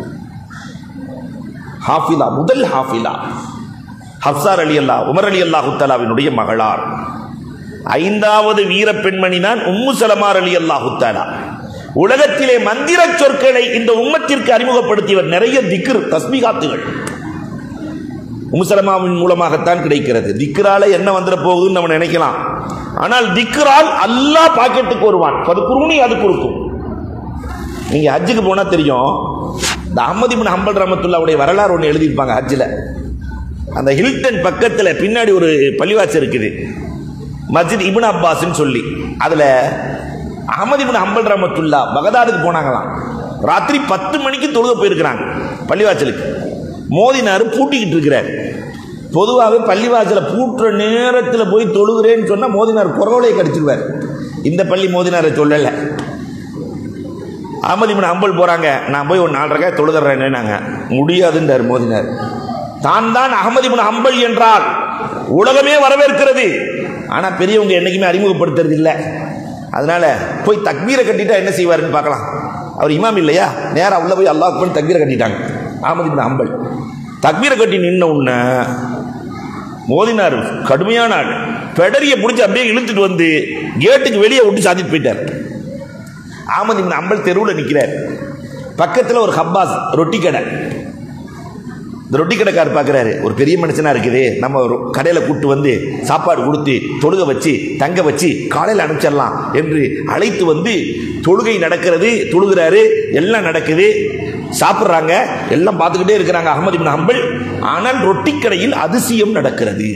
ஹாஃபிலா, முதல் ஹாஃபிலா ஹப்சா ரலியல்லாஹு, உமர் ரலியல்லாஹு தஆலாவினுடைய மகளார். ஐந்தாவது வீர பெண்மணி தான் உம்மு சலமா ரலியல்லாஹு தஆலா. உலகத்திலே மந்திர சொற்களை இந்த உம்மத்திற்கு அறிமுகப்படுத்தியவர். நிறைய திக்ர், தஸ்பீகாத்துகள் உம்மு சலமாவின் மூலமாகத்தான் கிடைக்கிறது. திக்ரால என்ன வந்துட போகுதுன்னு நம்ம நினைக்கலாம். ஆனால் திக்ரால் அல்லாஹ் பாக்கெட்டுக்கு வருவான். அது குருணி, அது குறுக்கும். நீங்க ஹஜ்ஜுக்கு போனா தெரியும், இந்த அஹ்மது இப்னு ஹம்பல் ரஹ்மத்துல்லாஹுடைய வரலாறு ஒன்று எழுதியிருப்பாங்க ஹஜ்ஜில். அந்த ஹில்டன் பக்கத்தில் பின்னாடி ஒரு பள்ளிவாசல் இருக்குது, மஸ்ஜித் இப்னு அப்பாஸ்ன்னு சொல்லி. அதில் அஹ்மது இப்னு ஹம்பல் ரஹ்மத்துல்லாஹ் பகதாதுக்கு போனாங்களாம். ராத்திரி பத்து மணிக்கு தொழுக போயிருக்கிறாங்க பள்ளிவாசலுக்கு. மோதினாரு பூட்டிக்கிட்டு இருக்கிறார். பொதுவாகவே பள்ளிவாசல பூட்டுற நேரத்தில் போய் தொழுகிறேன்னு சொன்னால் மோதினார் குரவலையை கடிச்சிருவார். இந்த பள்ளி மோதினாரை சொல்லலை. அஹமது இப்னு ஹம்பல் போகிறாங்க, நான் போய் ஒரு நாலு ரக்காத் தொழுதுறேன்னு நாங்கள் முடியாதுன்றார் மோதினார். தான் தான் அஹமது இப்னு ஹம்பல் என்றால் உலகமே வரவேற்கிறது. ஆனால் பெரியவங்க என்றைக்குமே அறிமுகப்படுத்துறது இல்லை. அதனால போய் தக்பீரை கட்டிட்டா என்ன செய்வாருன்னு பார்க்கலாம். அவர் இமாம் இல்லையா, நேராக உள்ள போய் அல்லாஹ் அக்பர் தக்பீரை கட்டிட்டாங்க. அஹமது இப்னு ஹம்பல் தக்பீரை கட்டி நின்ன உடனே மோதினார் கடுமையான ஆள் பெடரியை பிடிச்சி அப்படியே இழுத்துட்டு வந்து கேட்டுக்கு வெளியே விட்டு சாதிட்டு போயிட்டார். அஹமது இப்னு ஹம்பல் தெருவில் நிற்கிறார். பக்கத்தில் ஒரு ஹப்பாஸ் ரொட்டி கடை. இந்த ரொட்டி கடைக்காரர் பார்க்குறாரு, ஒரு பெரிய மனுஷனாக இருக்குது, நம்ம ஒரு கடையில் கூப்பிட்டு வந்து சாப்பாடு கொடுத்து தொழுகை வச்சு தங்க வச்சு காலையில் அனுப்பிச்சிடலாம் என்று அழைத்து வந்து தொழுகை நடக்கிறது, தொழுகிறாரு, எல்லாம் நடக்குது, சாப்பிட்றாங்க, எல்லாம் பார்த்துக்கிட்டே இருக்கிறாங்க அஹமது இப்னு ஹம்பல். ஆனால் ரொட்டி கடையில் அதிசயம் நடக்கிறது.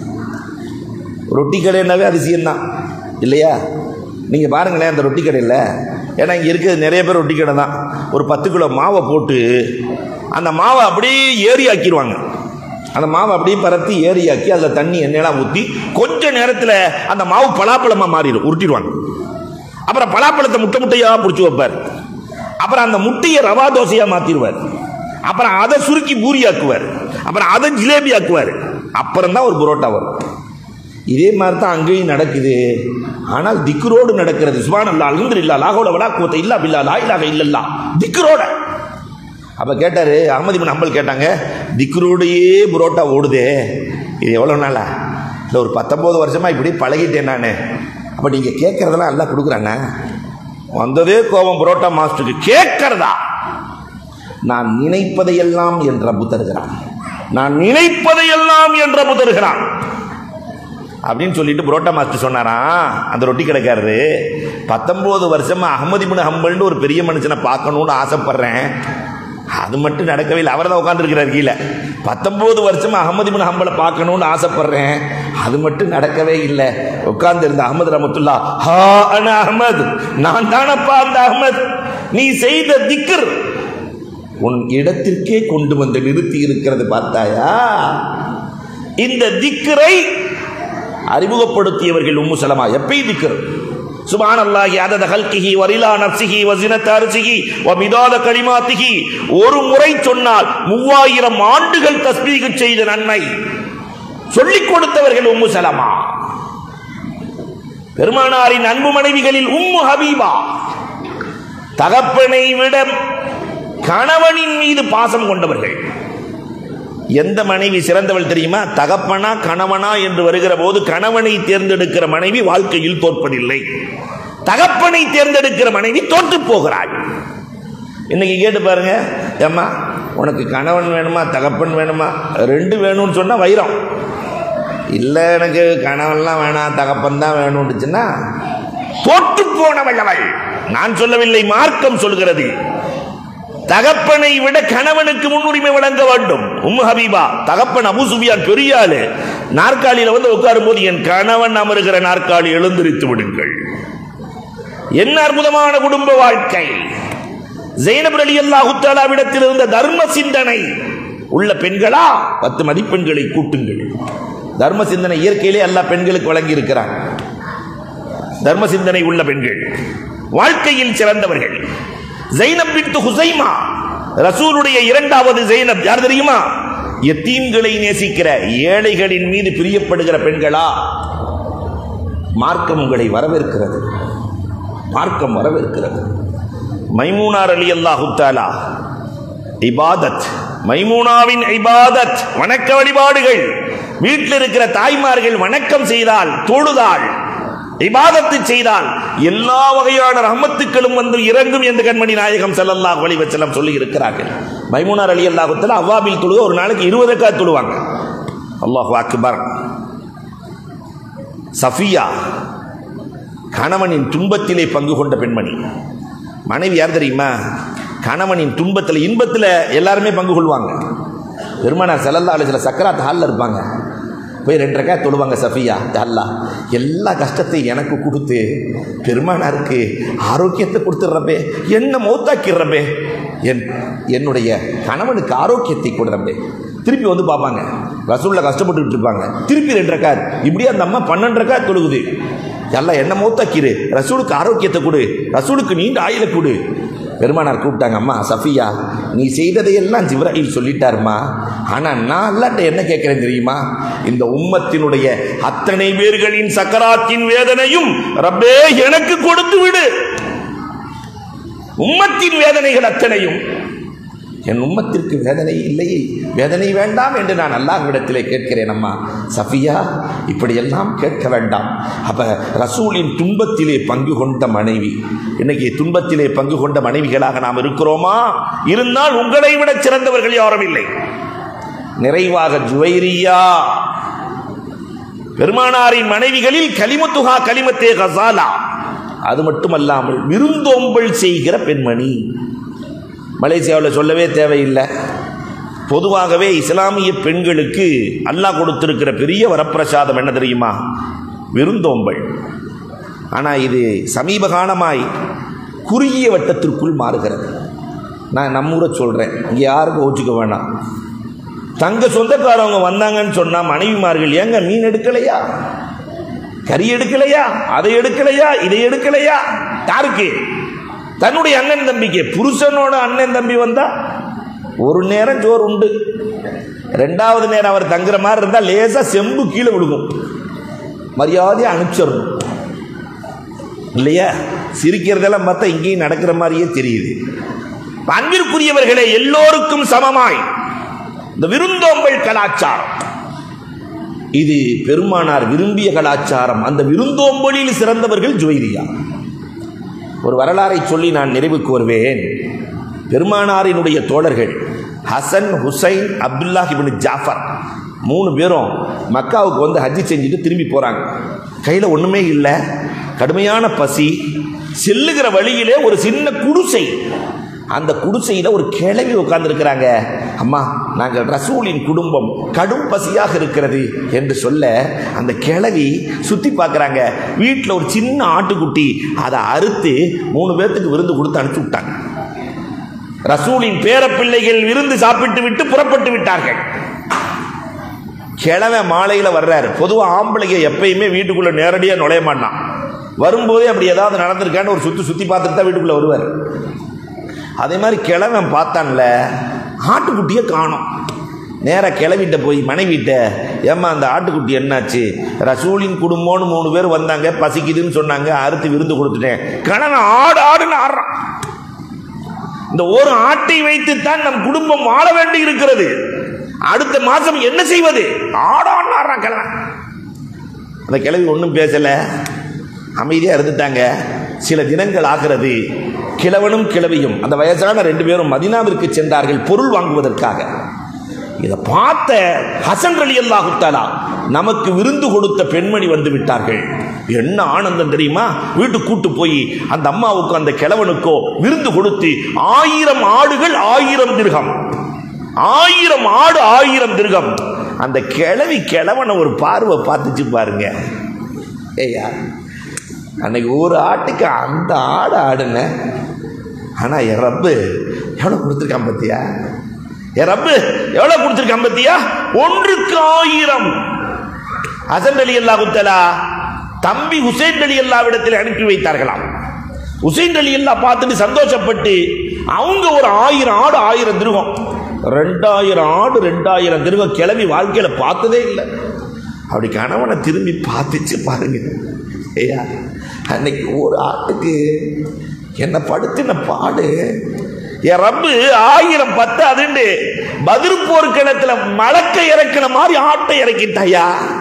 ரொட்டி கடைனாவே அதிசயம் தான் இல்லையா? நீங்கள் பாருங்களேன் அந்த ரொட்டி கடையில், ஏன்னா இங்கே இருக்கிறது நிறைய பேர் ரொட்டி கடை தான். ஒரு பத்து கிலோ மாவை போட்டு அந்த மாவை அப்படியே ஏரி ஆக்கிடுவாங்க. அந்த மாவை அப்படியே பரத்தி ஏரி ஆக்கி அதில் தண்ணி எண்ணெயெல்லாம் ஊற்றி கொஞ்ச நேரத்தில் அந்த மாவு பலாப்பழமாக மாறிடும், உருட்டிடுவாங்க. அப்புறம் பலாப்பழத்தை முட்டை முட்டையாக பிடிச்சி வைப்பார். அப்புறம் அந்த முட்டையை ரவா தோசையாக மாற்றிடுவார். அப்புறம் அதை சுருக்கி பூரி ஆக்குவார். அப்புறம் அதை ஜிலேபி ஆக்குவார். அப்புறம் தான் ஒரு புரோட்டா வரும். இதே மாதிரி தான் அங்கேயும் நடக்குது. ஆனால் திக்ரோடு நடக்கிறது. சுப்ஹானல்லாஹ், அல்ஹம்துலில்லாஹ், லா ஹவ்ல வலா குவத்த இல்லா பில்லாஹ், லா இலாஹ இல்லல்லாஹ், திக்ரோட. அப்போ கேட்டார் அஹமது இப்னு ஹம்பல் கேட்டாங்க, திக்ரோடையே புரோட்டா ஓடுதே, இது எவ்வளோ நாளா? இல்லை ஒரு பத்தொம்போது வருஷமாக இப்படி பழகிட்டேன் நான். அப்போ நீங்கள் கேட்குறதெல்லாம் எல்லாம் கொடுக்குறாண்ணா. வந்ததே கோபம் புரோட்டா மாஸ்டருக்கு. கேட்கறதா? நான் நினைப்பதையெல்லாம் என் ரப்பு தருகிறான், நான் நினைப்பதையெல்லாம் என் ரப்பு தருகிறான் அப்படின்னு சொல்லிட்டு புரோட்டா மாஸ்டர் சொன்னாராம். அந்த ரொட்டி கடைக்காரரு, பத்தொன்பது வருஷமா அஹமது இப்னு ஹம்பல்னு ஒரு பெரிய மனுஷனை பார்க்கணும்னு ஆசைப்படுறேன், அது மட்டும் நடக்கவே இல்லை. அவர் தான் உட்காந்துருக்கிறார் கீழே. பத்தொன்பது வருஷமா அஹமது இப்னு ஹம்பலை பார்க்கணும்னு ஆசைப்படுறேன், அது மட்டும் நடக்கவே இல்லை. உட்கார்ந்து இருந்த அஹமது ரஹ்மத்துல்லா, ஹா அன அஹமது, நான் தானப்பா அந்த அஹமது, நீ செய்த திக்ர் உன் இடத்திற்கே கொண்டு வந்து நிறுத்தி இருக்கிறது பார்த்தாயா? இந்த திக்ரை அறிமுகப்படுத்தியவர்கள் உம்மு சலமா. எப்பை திக்ர்? சுப்ஹானல்லாஹி அதத ஹல்கிஹி வரிலா நஃப்ஸிஹி வஸினத அர்ஷிஹி வமிதாத கலிமாத்திஹி. ஒரு முறை சொன்னால் மூவாயிரம் ஆண்டுகள் தஸ்பீஹ் செய்த நன்மை சொல்லிக் கொடுத்தவர்கள் உம்மு சலமா. பெருமானாரின் அன்பு மனைவிகளில் உம்மு ஹபீபா. தகப்பனை விட கணவனின் மீது பாசம் கொண்டவர்கள். எந்த மனைவி சிறந்தவள் தெரியுமா? தகப்பனா கணவனா என்று வருகிற போது கணவனை தேர்ந்தெடுக்கிற மனைவி வாழ்க்கையில் தோற்பதில்லை. தகப்பனை தேர்ந்தெடுக்கிற மனைவி தோற்று போகிறாள். இன்னைக்கு கேட்டு பாருங்க, ஏம்மா உனக்கு கணவன் வேணுமா தகப்பன் வேணுமா? ரெண்டு வேணும்னு சொன்னா வைரம். இல்லை எனக்கு கணவன்லாம் வேணாம் தகப்பன் தான் வேணும்னுச்சுன்னா தோற்று போனவள் அவள். நான் சொல்லவில்லை, மார்க்கம் சொல்கிறது. தகப்பனை விட கணவனுக்கு முன்னுரிமை வழங்க வேண்டும். உம்மு ஹபீபா தகப்பன் அபூ சுஃபியான் பெரிய ஆளு. நாற்காலியில வந்து உட்காரும் போது, என் கணவன் அமருகிற நாற்காலி எழுந்திருத்து விடுங்கள். என்ன அற்புதமான குடும்ப வாழ்க்கை! ஸைனப் ரலியல்லாஹு தஆலாவிடத்தில் இருந்த தர்ம சிந்தனை உள்ள பெண்களா, பத்து மதிப்பெண்களை கூட்டுங்கள். தர்ம சிந்தனை இயற்கையிலே அல்லாஹ் பெண்களுக்கு வழங்கி இருக்கிறார். தர்ம சிந்தனை உள்ள பெண்கள் வாழ்க்கையில் சிறந்தவர்கள். ஸைனப் பின்த் ஹுஸைமா, ரசூலுடைய இரண்டாவது ஸைனப். யார் தெரியுமா? யத்தீம்களை நேசிக்கிற, ஏழைகளின் மீது பிரியப்படுகிற பெண்களா? மார்க்கம் உங்களை வரவேற்கிறது. மார்க்கம் வரவேற்கிறது. மைமூனா ரலியல்லாஹு தஆலா இபாதத், மைமூனாவின் இபாதத் வணக்க வழிபாடுகள். வீட்டில் இருக்கிற தாய்மார்கள் வணக்கம் செய்தால், தொழுதால், இபாதத்து செய்தால் எல்லா வகையான ரஹ்மத்துக்களும் வந்து இறங்கும் என்று கண்மணி நாயகம் ஸல்லல்லாஹு அலைஹி வஸல்லம் சொல்லி இருக்கிறார்கள். மைமூனா ரலியல்லாஹு தஆலா அவ்வாபில் தொழுக ஒரு நாளைக்கு இருபது ரக்காத் தொழுவாங்க. அல்லாஹு அக்பர். சஃபியா கணவனின் துன்பத்திலே பங்கு கொண்ட பெண்மணி. மனைவி யார் தெரியுமா? கணவனின் துன்பத்தில் இன்பத்தில் எல்லாருமே பங்கு கொள்வாங்க. பெருமானார் ஸல்லல்லாஹு அலைஹி வஸல்லம் சக்கராத் ஹாலில் இருப்பாங்க. போய் ரெண்டு ரக்காத் தொழுவாங்க. சஃபியா, அல்லாஹ் எல்லா கஷ்டத்தையும் எனக்கு கொடுத்து பெருமானாருக்கு ஆரோக்கியத்தை கொடுத்துட்றப்பே, என்ன மௌத்தாக்கிடுறப்பே, என் என்னுடைய கணவனுக்கு ஆரோக்கியத்தை கொடுறப்பே. திருப்பி வந்து பார்ப்பாங்க, ரசூல்ல கஷ்டப்பட்டு இருப்பாங்க. திருப்பி ரெண்டு ரக்காத், இப்படியே அந்த அம்மா பன்னெண்டு ரக்காத் தொழுகுது. எல்லாம் என்ன மூத்தாக்கிரு, ரசூலுக்கு ஆரோக்கியத்தை கொடு, ரசூலுக்கு நீண்ட ஆயுள கொடு. பெருமானார் கூப்பிட்டாங்க, அம்மா சஃபியா, நீ செய்ததையெல்லாம் ஜிப்ராயில் சொல்லிட்டாருமா, ஆனா நான் அல்லாட்ட என்ன கேட்கிறேன் தெரியுமா, இந்த உம்மத்தினுடைய அத்தனை பேர்களின் சக்கராத்தின் வேதனையும் ரப்பே எனக்கு கொடுத்து விடு. உம்மத்தின் வேதனைகள் அத்தனையும், என் உம்மத்திற்கு வேதனை இல்லையே, வேதனை வேண்டாம் என்று நான் அல்லாஹ்விடத்திலே கேட்கிறேன். அம்மா சஃபியா, இப்படியெல்லாம் கேட்க வேண்டாம். அப்ப ரசூலின் துன்பத்திலே பங்கு கொண்ட மனைவி, இன்னைக்கு துன்பத்திலே பங்கு கொண்ட மனைவிகளாக நாம் இருக்கிறோமா? இருந்தால் உங்களை விட சிறந்தவர்கள் யாரும் இல்லை. நிறைவாக ஜுவைரியா, பெருமானாரின் மனைவிகளில் கலிமத்துஹா கலிமத்தே கசாலா, அது மட்டுமல்லாமல் விருந்தோம்பல் செய்கிற பெண்மணி. மலேசியாவில் சொல்லவே தேவையில்லை. பொதுவாகவே இஸ்லாமிய பெண்களுக்கு அல்லாஹ் கொடுத்திருக்கிற பெரிய வரப்பிரசாதம் என்ன தெரியுமா? விருந்தோம்பல். ஆனால் இது சமீப காலமாய் குறுகிய வட்டத்திற்குள் மாறுகிறது. நான் நம்மூரை சொல்கிறேன், இங்கே யாருக்கும் ஓச்சுக்க வேணாம். தங்க சொந்தக்காரவங்க வந்தாங்கன்னு சொன்னால் மனைவிமார்கள், ஏங்க மீன் எடுக்கலையா, கறி எடுக்கலையா, அதை எடுக்கலையா, இதை எடுக்கலையா? யாருக்கு? தன்னுடைய அண்ணன் தம்பிக்கு. புருஷனோட அண்ணன் தம்பி வந்தா ஒரு நேரம் சோறு உண்டு, ரெண்டாவது நேரம் அவர் தங்குற மாதிரி இருந்தால் லேசா செம்பு கீழே விழுகும், மரியாதையை அனுப்பிச்சிடணும் இல்லையா? சிரிக்கிறதெல்லாம் பார்த்தா இங்கேயும் நடக்கிற மாதிரியே தெரியுது. அன்பிற்குரியவர்களே, எல்லோருக்கும் சமமாய் இந்த விருந்தோம்பல் கலாச்சாரம், இது பெருமானார் விரும்பிய கலாச்சாரம். அந்த விருந்தோம்பலில் சிறந்தவர்கள் ஜுவைரியா. ஒரு வரலாறை சொல்லி நான் நிறைவுக்கு வருவேன். பெருமானாரினுடைய தோழர்கள் ஹசன், ஹுசைன், அப்துல்லாஹ் இப்னு ஜாஃபர் மூணு பேரும் மக்காவுக்கு வந்து ஹஜ்ஜி செஞ்சுட்டு திரும்பி போகிறாங்க. கையில் ஒன்றுமே இல்லை, கடுமையான பசி. செல்லுகிற வழியிலே ஒரு சின்ன குடிசை, அந்த குடிசையில் ஒரு கிழவி உட்கார்ந்துருக்கிறாங்க. அம்மா, நாங்கள் ரசூலின் குடும்பம், கடும் பசியாக இருக்கிறது என்று சொல்ல அந்த கிழவி சுற்றி பார்க்குறாங்க. வீட்டில் ஒரு சின்ன ஆட்டுக்குட்டி, அதை அறுத்து மூணு பேர்த்துக்கு விருந்து கொடுத்து அனுப்பிச்சு விட்டாங்க. ரசூலின் பேரப்பிள்ளைகள் விருந்து சாப்பிட்டு விட்டு புறப்பட்டு விட்டார்கள். கிழவ மாலையில் வர்றாரு. பொதுவாக ஆம்பளைங்க எப்பயுமே வீட்டுக்குள்ளே நேரடியாக நுழைய மாட்டான். வரும்போதே அப்படி ஏதாவது நடந்திருக்கான்னு ஒரு சுற்றி சுற்றி பார்த்துட்டு தான் வீட்டுக்குள்ளே வருவார். அதே மாதிரி கிழவன் பார்த்தான்ல, ஆட்டுக்குட்டியை காணோம். நேராக கிளவிட்ட போய் மனைவிட்ட, ஏம்மா அந்த ஆட்டுக்குட்டி என்னாச்சு? ரசூலின் குடும்பம்னு மூணு பேர் வந்தாங்க, பசிக்குதுன்னு சொன்னாங்க, அறுத்து விருந்து கொடுத்துட்டேன். கணவன் ஆடு ஆடுன்னு ஆடுறான். இந்த ஒரு ஆட்டை வைத்துத்தான் நம் குடும்பம் வாழ வேண்டி இருக்கிறது. அடுத்த மாசம் என்ன செய்வது? ஆடான்னு ஆடுறான் கிழவன். அந்த கிழவி ஒன்றும் பேசல, அமைதியா இருந்துட்டாங்க. சில தினங்கள் ஆகிறது. கிழவனும் கிழவியும், அந்த வயசான ரெண்டு பேரும் மதீனாவிற்கு சென்றார்கள் பொருள் வாங்குவதற்காக. இதை பார்த்த ஹசன் ரலியல்லாஹு தஆலா, நமக்கு விருந்து கொடுத்த பெண்மணி வந்து விட்டார்கள். என்ன ஆனந்தம் தெரியுமா? வீட்டுக்கு கூட்டு போய் அந்த அம்மாவுக்கு அந்த கிழவனுக்கோ விருந்து கொடுத்து ஆயிரம் ஆடுகள் ஆயிரம் திர்ஹம், ஆயிரம் ஆடு ஆயிரம் திர்ஹம். அந்த கிழவி கிழவனை ஒரு பார்வை பார்த்துச்சு பாருங்க. ஏய்யா, அன்னைக்கு ஒரு ஆட்டுக்கு அந்த ஆடு ஆடுன, ஆனா என் ரப்பு எவ்வளவு கொடுத்துருக்கான் பத்தியா? என் ரப்பு எவ்வளவு கொடுத்துருக்கான் பத்தியா? ஒன்றுக்கு ஆயிரம். ஹசன் ரலியல்லாஹு தஆலா தம்பி ஹுசைன் ரலியல்லாஹ்விடத்தில் அனுப்பி வைத்தார்களாம். ஹுசைன் ரலியல்லாஹ் பார்த்துட்டு சந்தோஷப்பட்டு அவங்க ஒரு ஆயிரம் ஆடு ஆயிரம் திர்ஹம், ரெண்டாயிரம் ஆடு ரெண்டாயிரம் திர்ஹம். கிளவி வாழ்க்கையில பார்த்ததே இல்லை. அப்படி கணவனை திரும்பி பார்த்துச்சு பாருங்க. ஐயா, அன்னைக்கு ஒரு ஆட்டுக்கு என்ன படுத்தின பாடு. என் ரப்பு ஆயிரம் பத்து அதுண்டு பதில் போர்க்களத்துல மலக்க இறக்கின மாதிரி ஆட்டை இறக்கிட்டாயா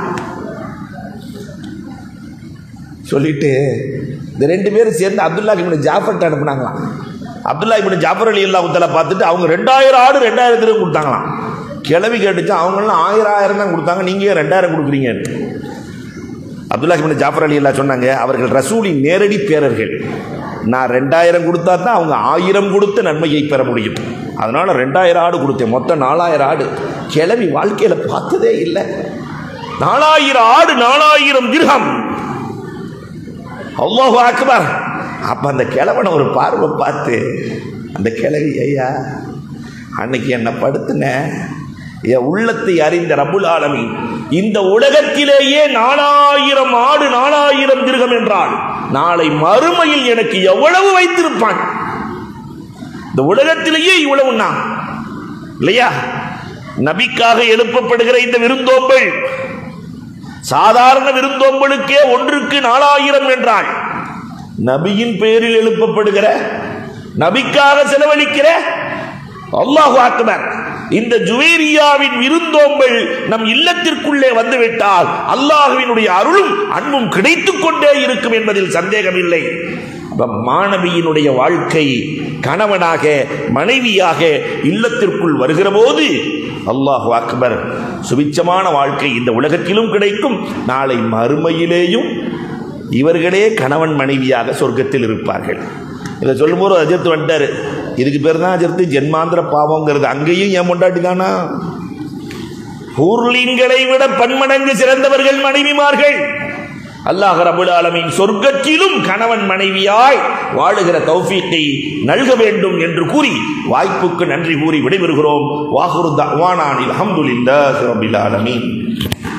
சொல்லிட்டு இந்த ரெண்டு பேரும் சேர்ந்து அப்துல்லாஹ் இப்னு ஜாஃபர் அனுப்புனாங்களாம். அப்துல்லாஹ் இப்னு ஜாஃபர் ரலியல்லாஹு தஆலா பார்த்துட்டு அவங்க ரெண்டாயிரம் ஆடு ரெண்டாயிரம் திர்ஹம் கொடுத்தாங்களாம். கிளவி கேட்டுச்சு, அவங்களாம் ஆயிரம் ஆயிரம் தான் கொடுத்தாங்க, நீங்க ரெண்டாயிரம் கொடுக்குறீங்க. அப்துல்லாஹ் இப்னு ஜாஃபர் ரலியல்லாஹு சொன்னாங்க, அவர்கள் ரசூலின் நேரடி பேரர்கள். நான் ரெண்டாயிரம் கொடுத்தா தான் அவங்க ஆயிரம் கொடுத்து நன்மையை பெற முடியும். அதனால ரெண்டாயிரம் ஆடு கொடுத்தேன், மொத்தம் நாலாயிரம் ஆடு. கிளவி வாழ்க்கையில பார்த்ததே இல்லை. நாலாயிரம் ஆடு நாலாயிரம் திர்ஹம். அல்லாஹு அக்பர். அப்ப அந்த கிழவனை ஒரு பார்வை பார்த்து அந்த கிழவி, ஐயா அன்னைக்கு என்ன படுத்துன, உள்ளத்தை அறிந்த ரப்புல் ஆலமீன் இந்த உலகத்திலேயே நாலாயிரம் ஆடு நாலாயிரம் திர்ஹம் என்றால் நாளை மறுமையில் எனக்கு எவ்வளவு வைத்திருப்பான். இந்த உலகத்திலேயே இவ்வளவுன்னா இல்லையா? நபிக்காக எழுப்பப்படுகிற இந்த விருந்தோம்பல் சாதாரண விருந்தோம்பலுக்கே ஒன்றுக்கு நாலாயிரம் என்றால் நபியின் பேரில் எழுப்பப்படுகிற நபிக்காக செலவழிக்கிற அல்லாஹு அக்பர். இந்த ஜுவேரியாவின் விருந்தோம்பல் நம் இல்லத்திற்குள்ளே வந்துவிட்டால் அல்லாஹுவினுடைய அருளும் அன்பும் கிடைத்துக் கொண்டே இருக்கும் என்பதில் சந்தேகம் இல்லை. மாணவியினுடைய வாழ்க்கை கணவனாக மனைவியாக இல்லத்திற்குள் வருகிற போது அல்லாஹு அக்பர், சுபிச்சமான வாழ்க்கை இந்த உலகத்திலும் கிடைக்கும், நாளை மறுமையிலேயும் இவர்களே கணவன் மனைவியாக சொர்க்கத்தில் இருப்பார்கள். இதை சொல்லும் போது அஜர்த்து வந்துட்டாரு. இதுக்கு பேர் தான் அஜர்த்து ஜென்மாந்திர பாவங்கிறது. அங்கேயும் ஏன் கொண்டாட்டி தானா? ஊர்லீன்களை விட பன்மடங்கு சிறந்தவர்கள் மனைவிமார்கள். அல்லாஹ் ரப்பல் ஆலமீன் சொர்க்கத்திலும் கணவன் மனைவியாய் வாழுகிற தௌஃபீக்கை நல்க வேண்டும் என்று கூறி வாய்ப்புக்கு நன்றி கூறி விடைபெறுகிறோம். வாஹிரு தஅவானா அல்ஹம்துலில்லாஹி ரப்பில் ஆலமீன்.